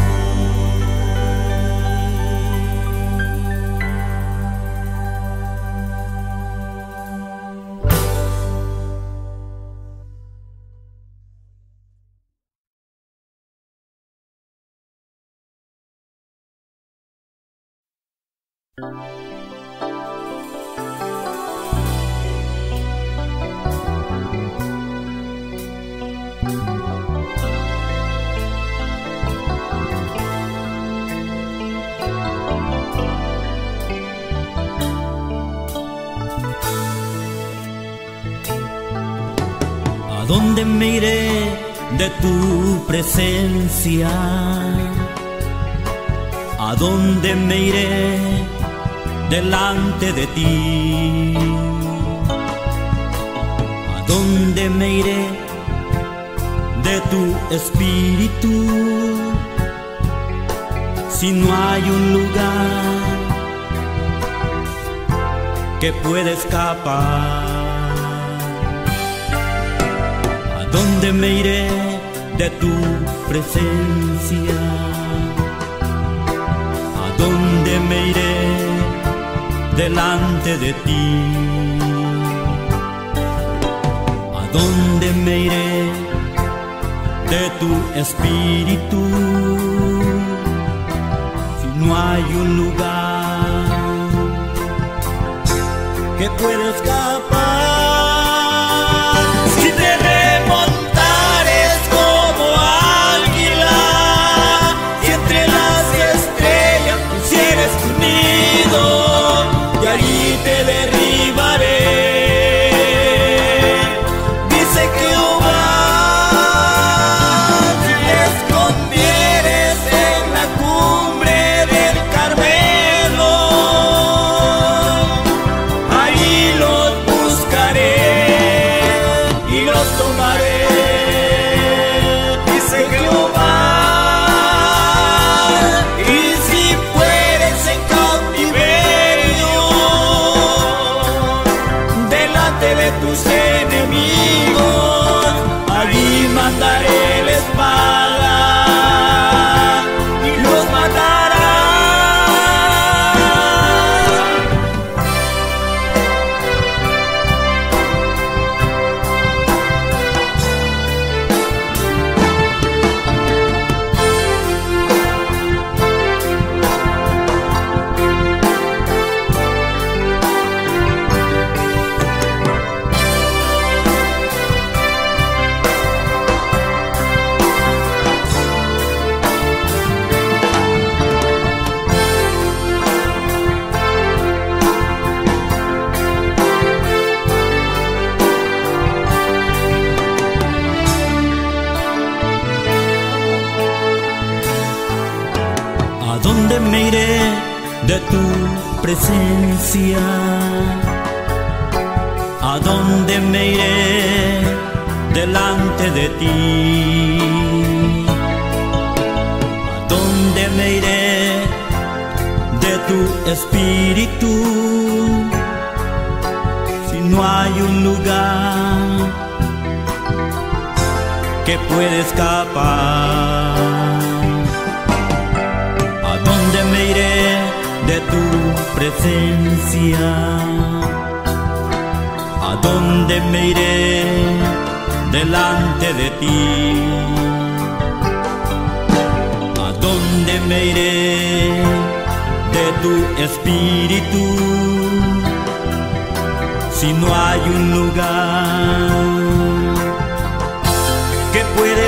¿A dónde me iré de tu presencia? ¿A dónde me iré delante de ti? ¿A dónde me iré de tu espíritu? Si no hay un lugar que pueda escapar. ¿A dónde me iré de tu presencia? ¿A dónde me iré delante de ti? ¿A dónde me iré de tu espíritu? Si no hay un lugar que pueda escapar. Si te remontares como águila, si entre las estrellas pusieres tu nido, y allí te derribaré. Dice Jehová, si te escondieres en la cumbre del Carmelo, ahí los buscaré y los tomaré. Dice Jehová, y si fueres en cautiverio delante de tus enemigos, allí mandaré la espada y los matará. ¿A dónde me iré de tu presencia? ¿A dónde me iré delante de ti? ¿A dónde me iré de tu espíritu? Si no hay un lugar que pueda escapar. ¿A dónde me iré de tu presencia? ¿A dónde me iré delante de ti? ¿A dónde me iré de tu espíritu? Si no hay un lugar que pueda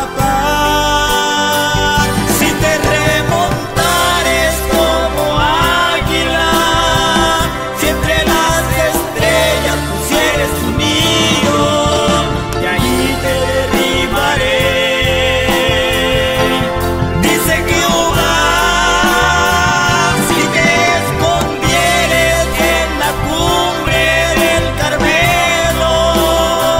escapar. Si te remontares como águila, si entre las estrellas pusieres tu nido, y allí te derribaré. Dice Jehová, si te escondieres en la cumbre del Carmelo,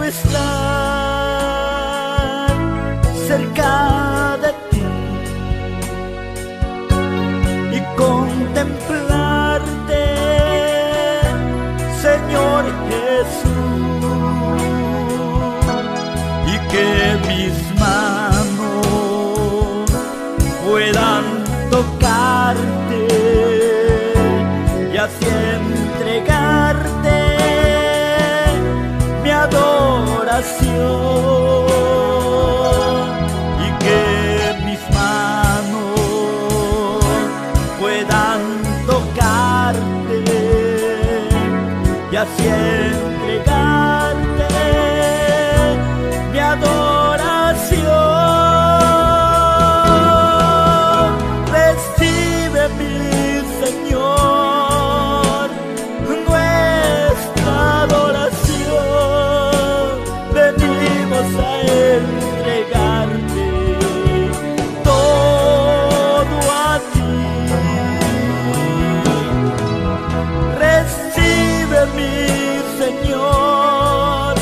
estar cerca de ti y contemplarte, Señor Jesús, y que mis manos puedan tocarte y así entregarte mi adoración, y que mis manos puedan tocarte y así entregarte mi adoración. Recibe, mi Señor, nuestra adoración. Venimos a entregarte todo a ti. Recibe, mi Señor,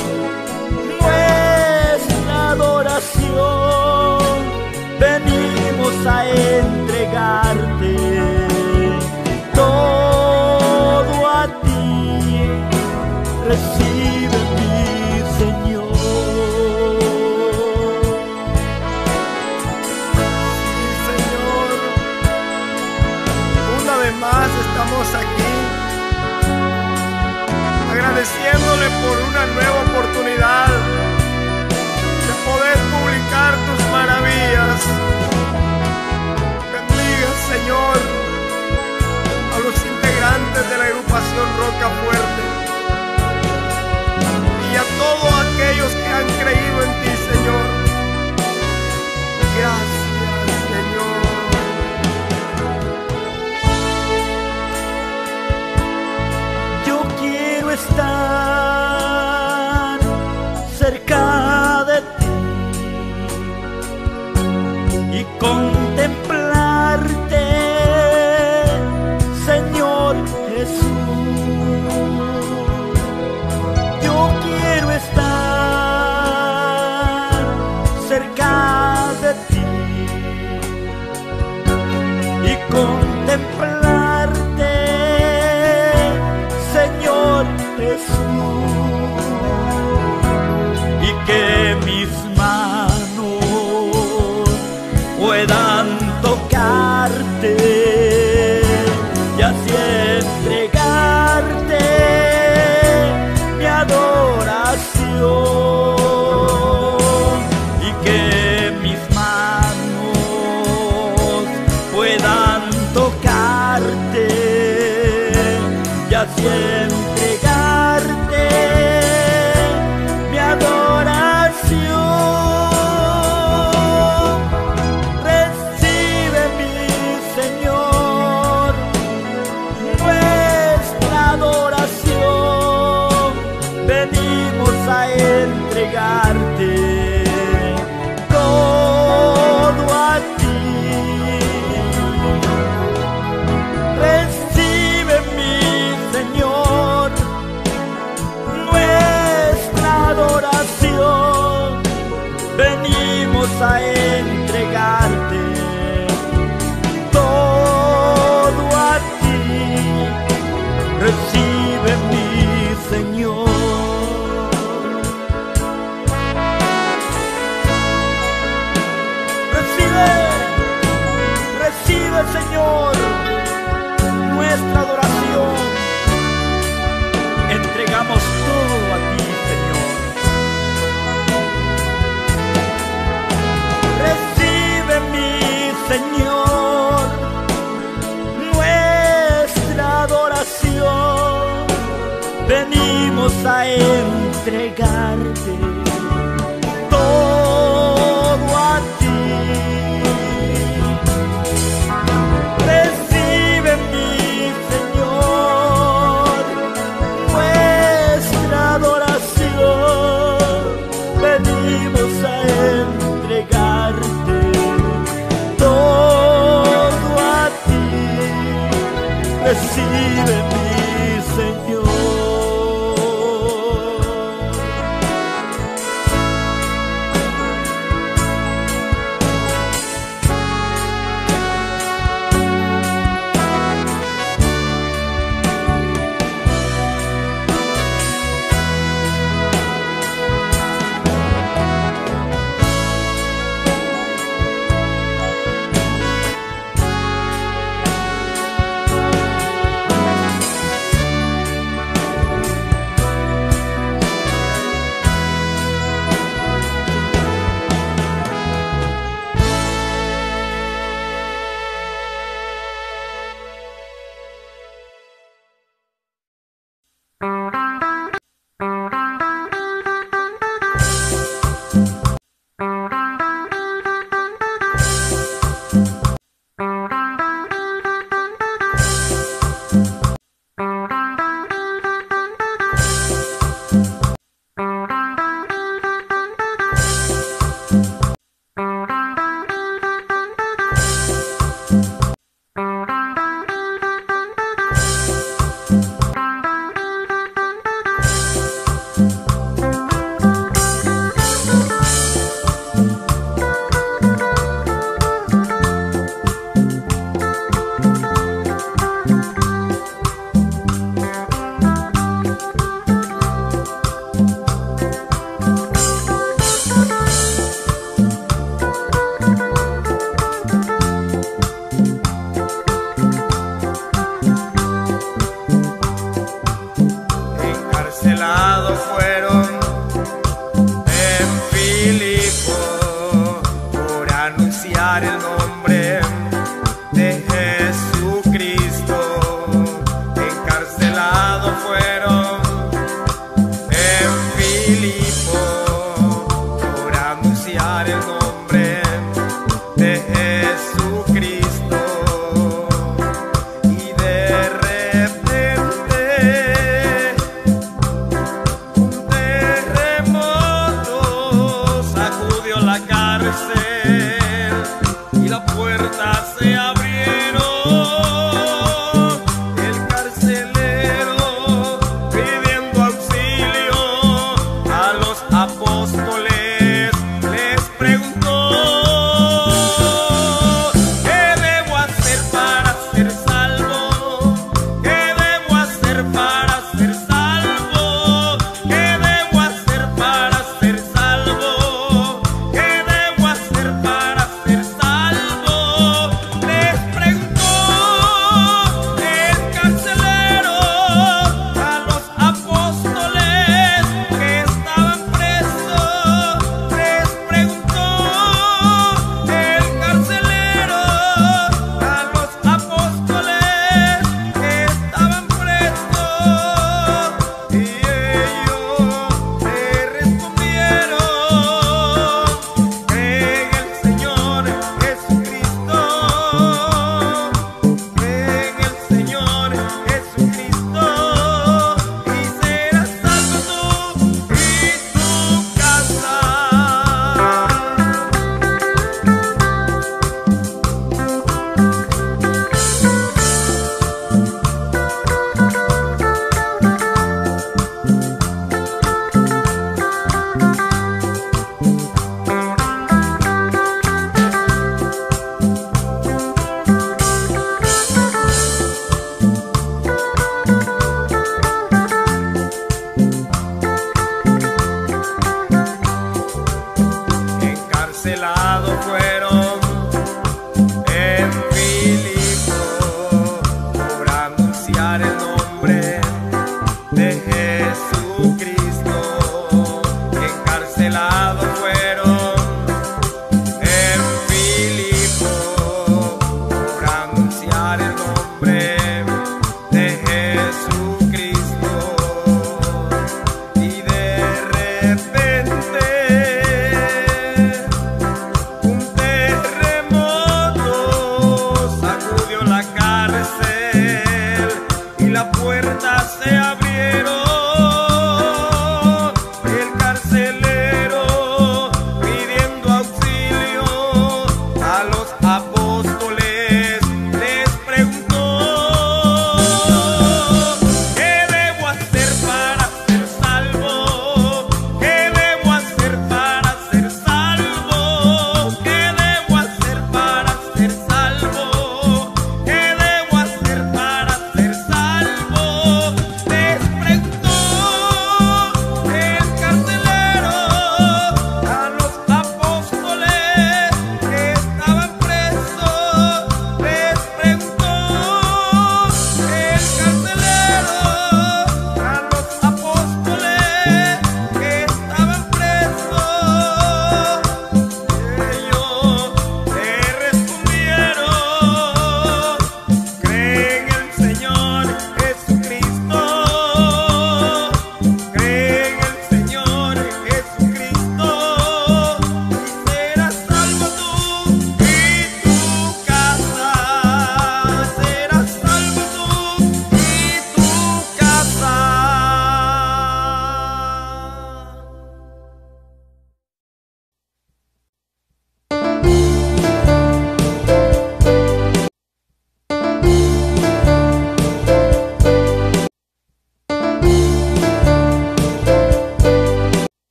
nuestra adoración. Venimos a entregarte todo a ti. Recibe, mi Señor. Sí, Señor, una vez más estamos aquí agradeciéndole por una nueva oportunidad de poder publicar tus maravillas. Bendiga, Señor, a los integrantes de la agrupación Roca Fuerte y a todos aquellos que han creído en ti, Señor. Gracias, Señor. Yo quiero estar cerca de ti y contemplarte, Señor Jesús. Yo quiero estar cerca de ti y contemplarte, Señor Jesús, y que mis manos puedan tocarte y así entregarte mi adoración, y que mis manos puedan tocarte y así entregarte mi adoración. Recibe, mi Señor, nuestra adoración. Venimos a entregarte todo a ti. Recibe, mi Señor, nuestra adoración. Venimos a entregarte todo a ti. Recibe, mi Señor. Recibe, recibe, Señor, nuestra adoración. Entregamos todo a ti, Señor. Recibe, mi Señor, nuestra adoración. Venimos a entregarte todo a ti. Recibe, mi Señor, nuestra adoración. Venimos a entregarte todo a ti. Recibe, mi Señor.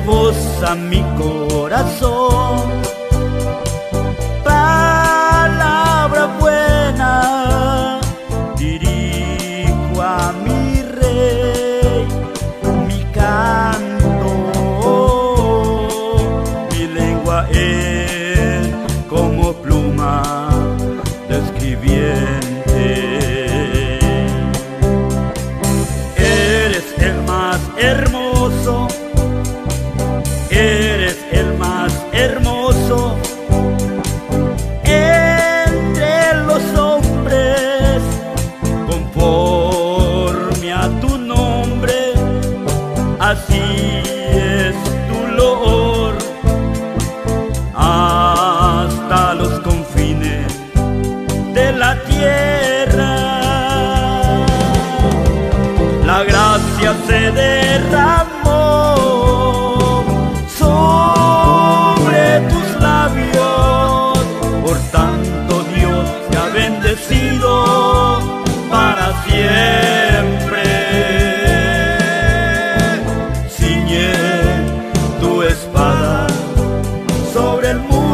rebosa mi corazón. Palabra buena dirijo a mi rey, mi canto, mi lengua es como pluma de escribiente. Eres el más hermoso, eres el más hermoso entre los hombres, conforme a tu nombre, así es tu loor hasta los confines de la tierra. La gracia se derramó sobre tus labios, por tanto Dios te ha bendecido para siempre. Ciñe tu espada sobre el muslo.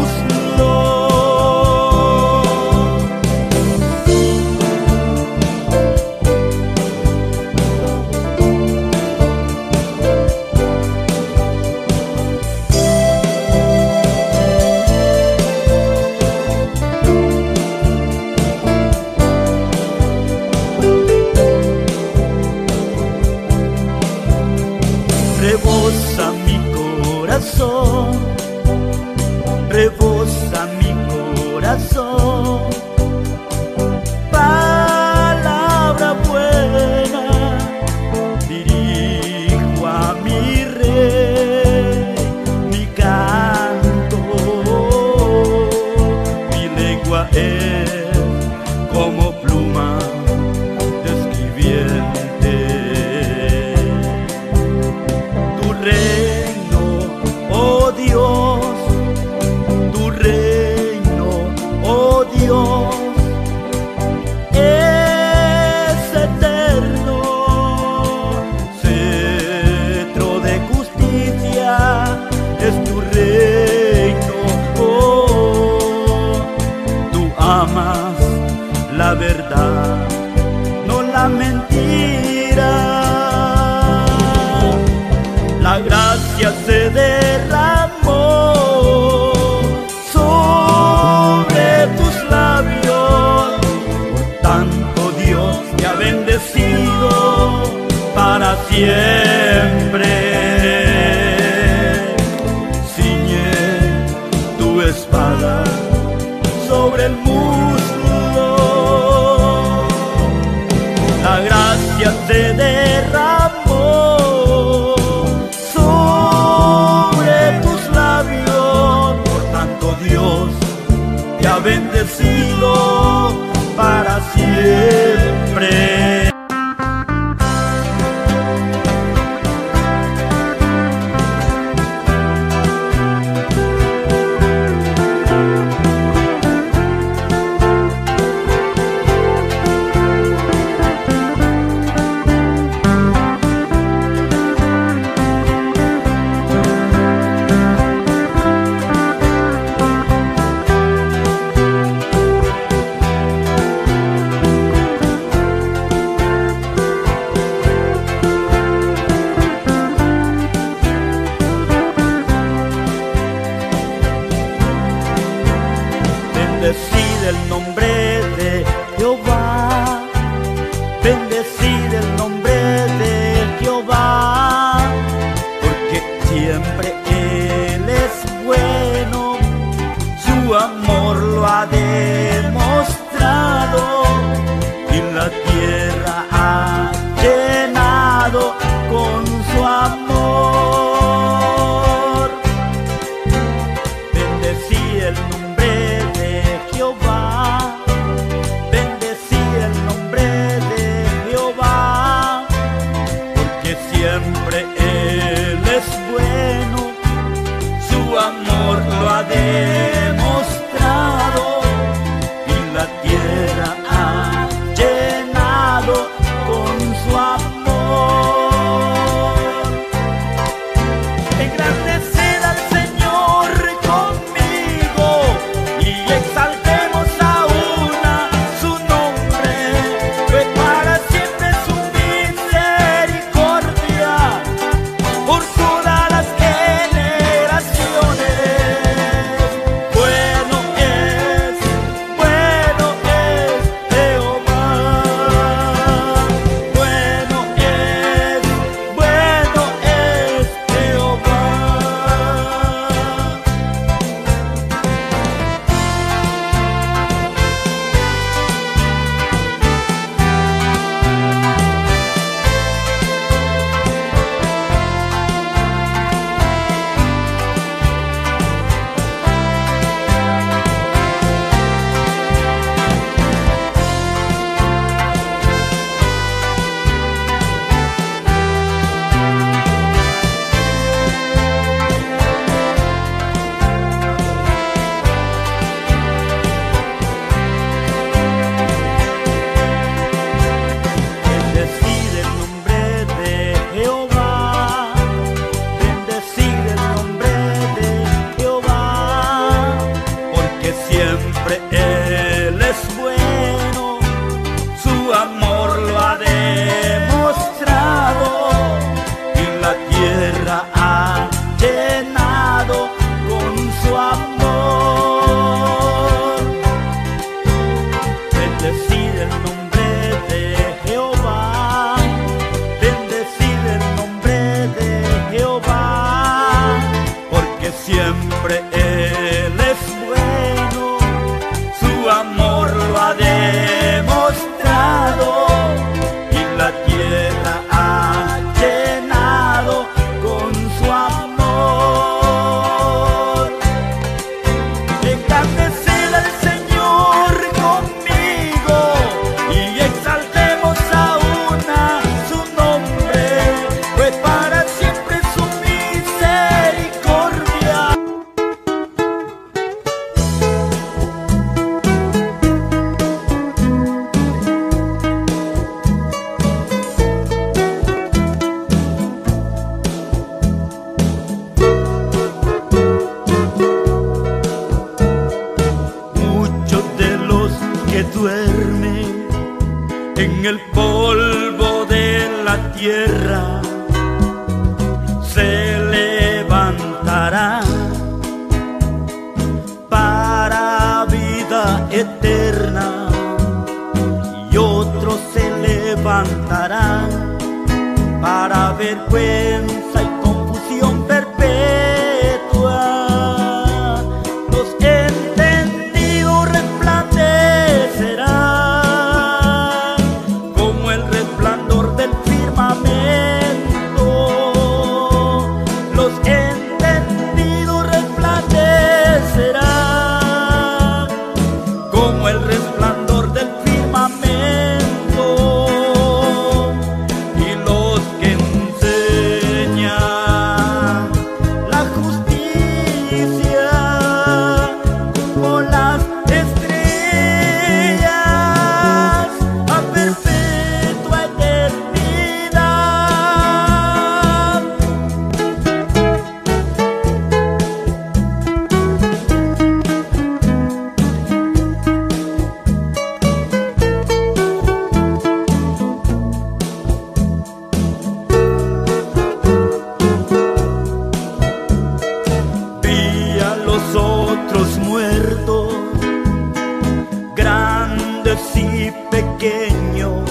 Rebosa mi corazón, rebosa mi corazón. Palabra buena dirijo a mi rey, mi canto, mi lengua es como pluma de escribiente. Tu reino, oh Dios, tu reino, oh Dios, es eterno, cetro de justicia es tu reino. Oh, tú amas la verdad, no la mentira. La gracia se derramó sobre tus labios, por tanto Dios te ha bendecido para siempre. Ciñe tu espada sobre el muslo. La gracia se derramó bendecido para siempre. Bendecid el nombre de Jehová, bendecid el nombre de Jehová, porque siempre Él es bueno, su amor lo ha demostrado y la tierra ha llenado con su amor. Bendecí el nombre de Jehová, bendecí el nombre de Jehová, porque siempre Él es bueno, llenado con su amor. Bendecid el nombre de Jehová, bendecid el nombre de Jehová, porque siempre Él es bueno, su amor lo ha demostrado y la tierra ha llenado con su amor. Engrandeced al Señor conmigo y exaltemos aún a su nombre, pues para siempre su misericordia. Muchos de los que duermen en el polvo de la tierra se levantarán para vida eterna, y otros se levantarán para vergüenza y confusión perpetua. Los entendidos resplandecerán como el resplandor del firmamento. Los entendidos resplandecerán como el resplandor del firmamento. Y los que enseñan la justicia como las estrellas a perpetua eternidad. Vi a los otros muertos, grandes y pequeños,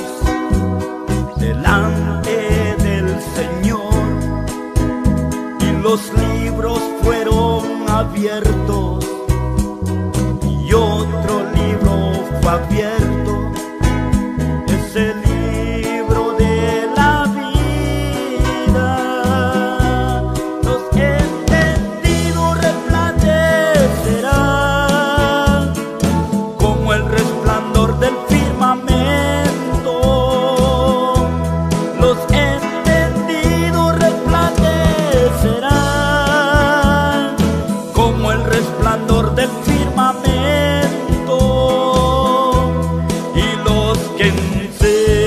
delante del Señor, y los libros fueron abiertos, y otro libro fue abierto, ese libro de la vida. Los entendidos resplandecerán como el resplandor del firmamento. Los entendidos resplandecerán como el resplandor del firmamento. Y los que enseñan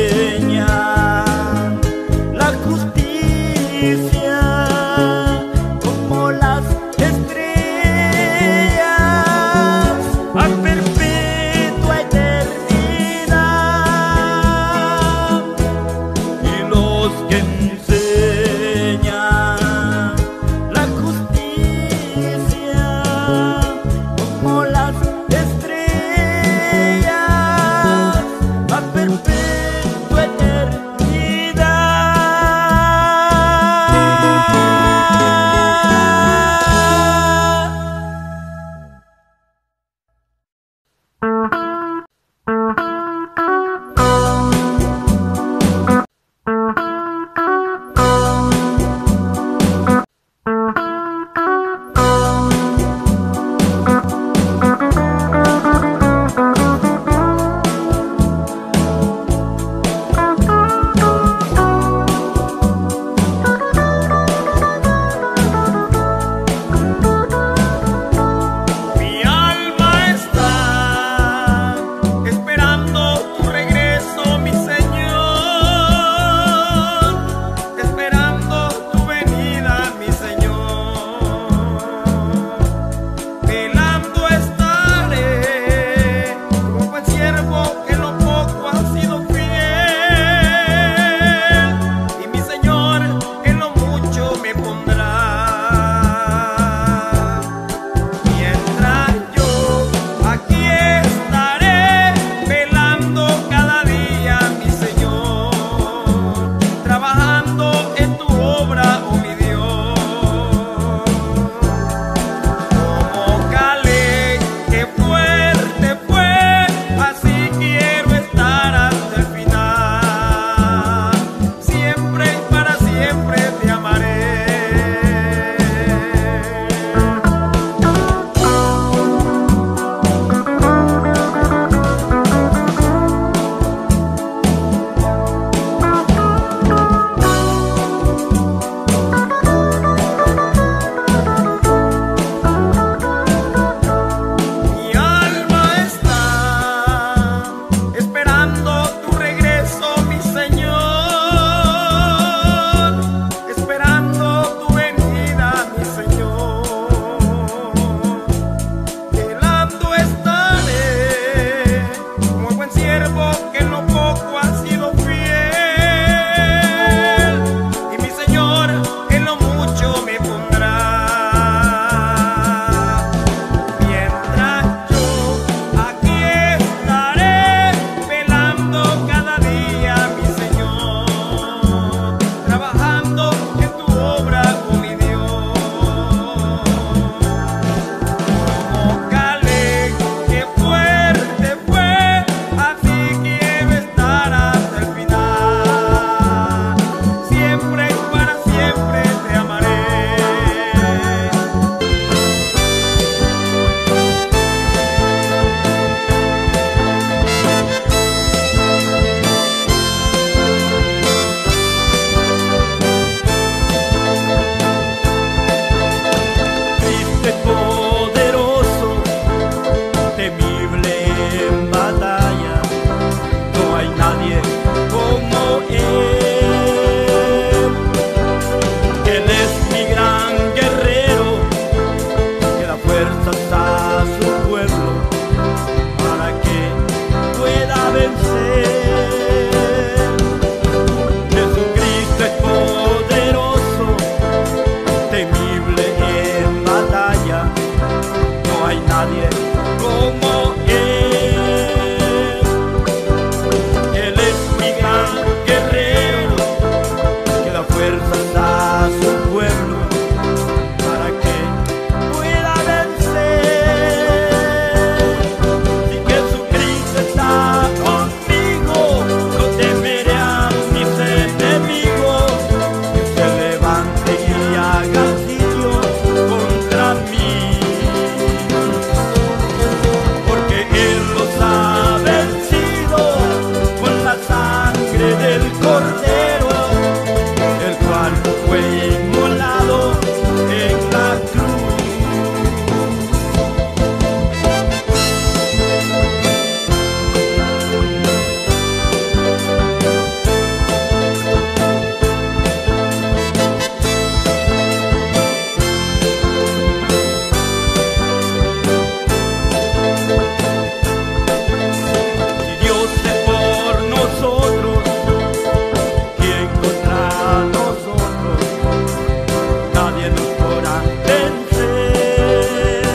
podrá vencer.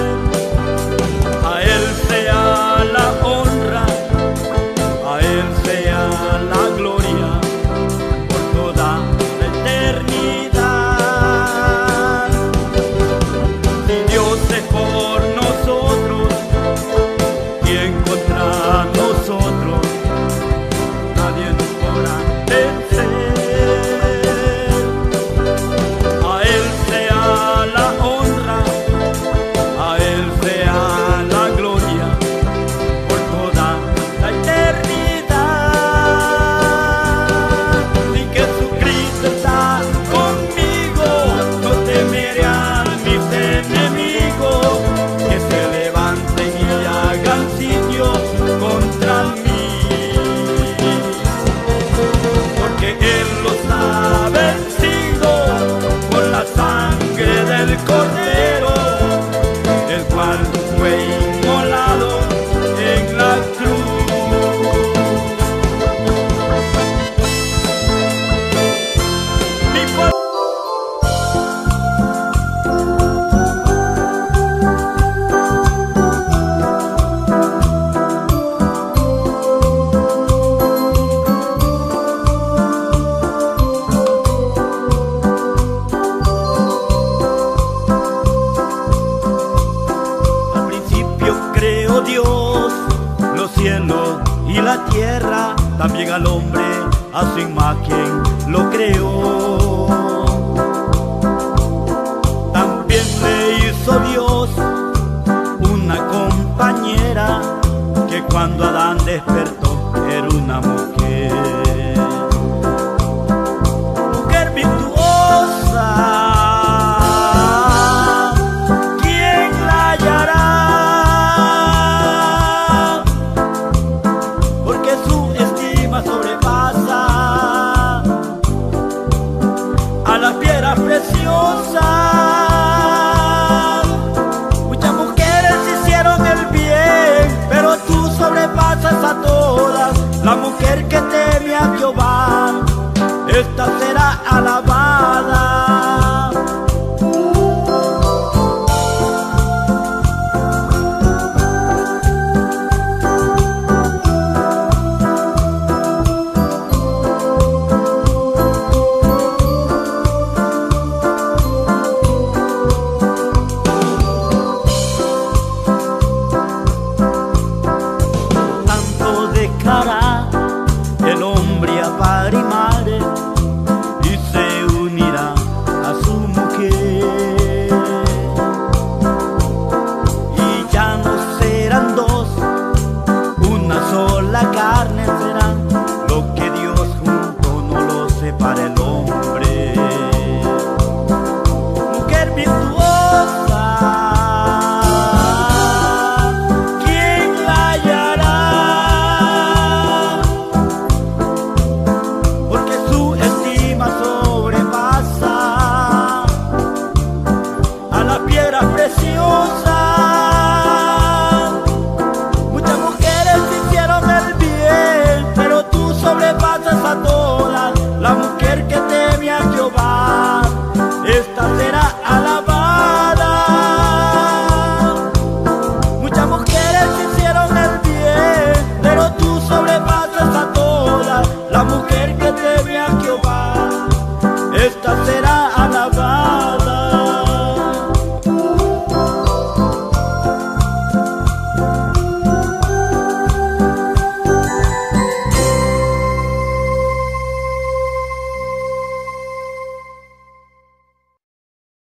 A Él sea la honra, a Él sea la gloria por toda la eternidad. Si Dios es por nosotros, ¿quién contra nosotros? Nadie nos podrá vencer. A Él sea la honra, a Él sea la gloria por toda la eternidad. Si Jesucristo está conmigo, no temeré a mis enemigos que se levanten y hagan sitio contra mí, porque Él los ha vencido con la sangre del Cordero, el cual fue inmolado en la cruz. Mi pueblo Al principio creó Dios los cielos y la tierra, también al hombre a su imagen lo creó. También le hizo Dios una compañera que cuando Adán despertó era una mujer. Mujer virtuosa, ¿quién la hallará? Porque su estima sobrepasa a las piedras preciosas. Muchas mujeres hicieron el bien, pero tú sobrepasas a todas. La mujer que teme a Jehová, esta será alabada. Tanto dejará el hombre a padre y madre y se unirá a su mujer, y ya no serán dos, una sola carne serán. Lo que Dios juntó no lo separa el hombre. Mujer virtuosa,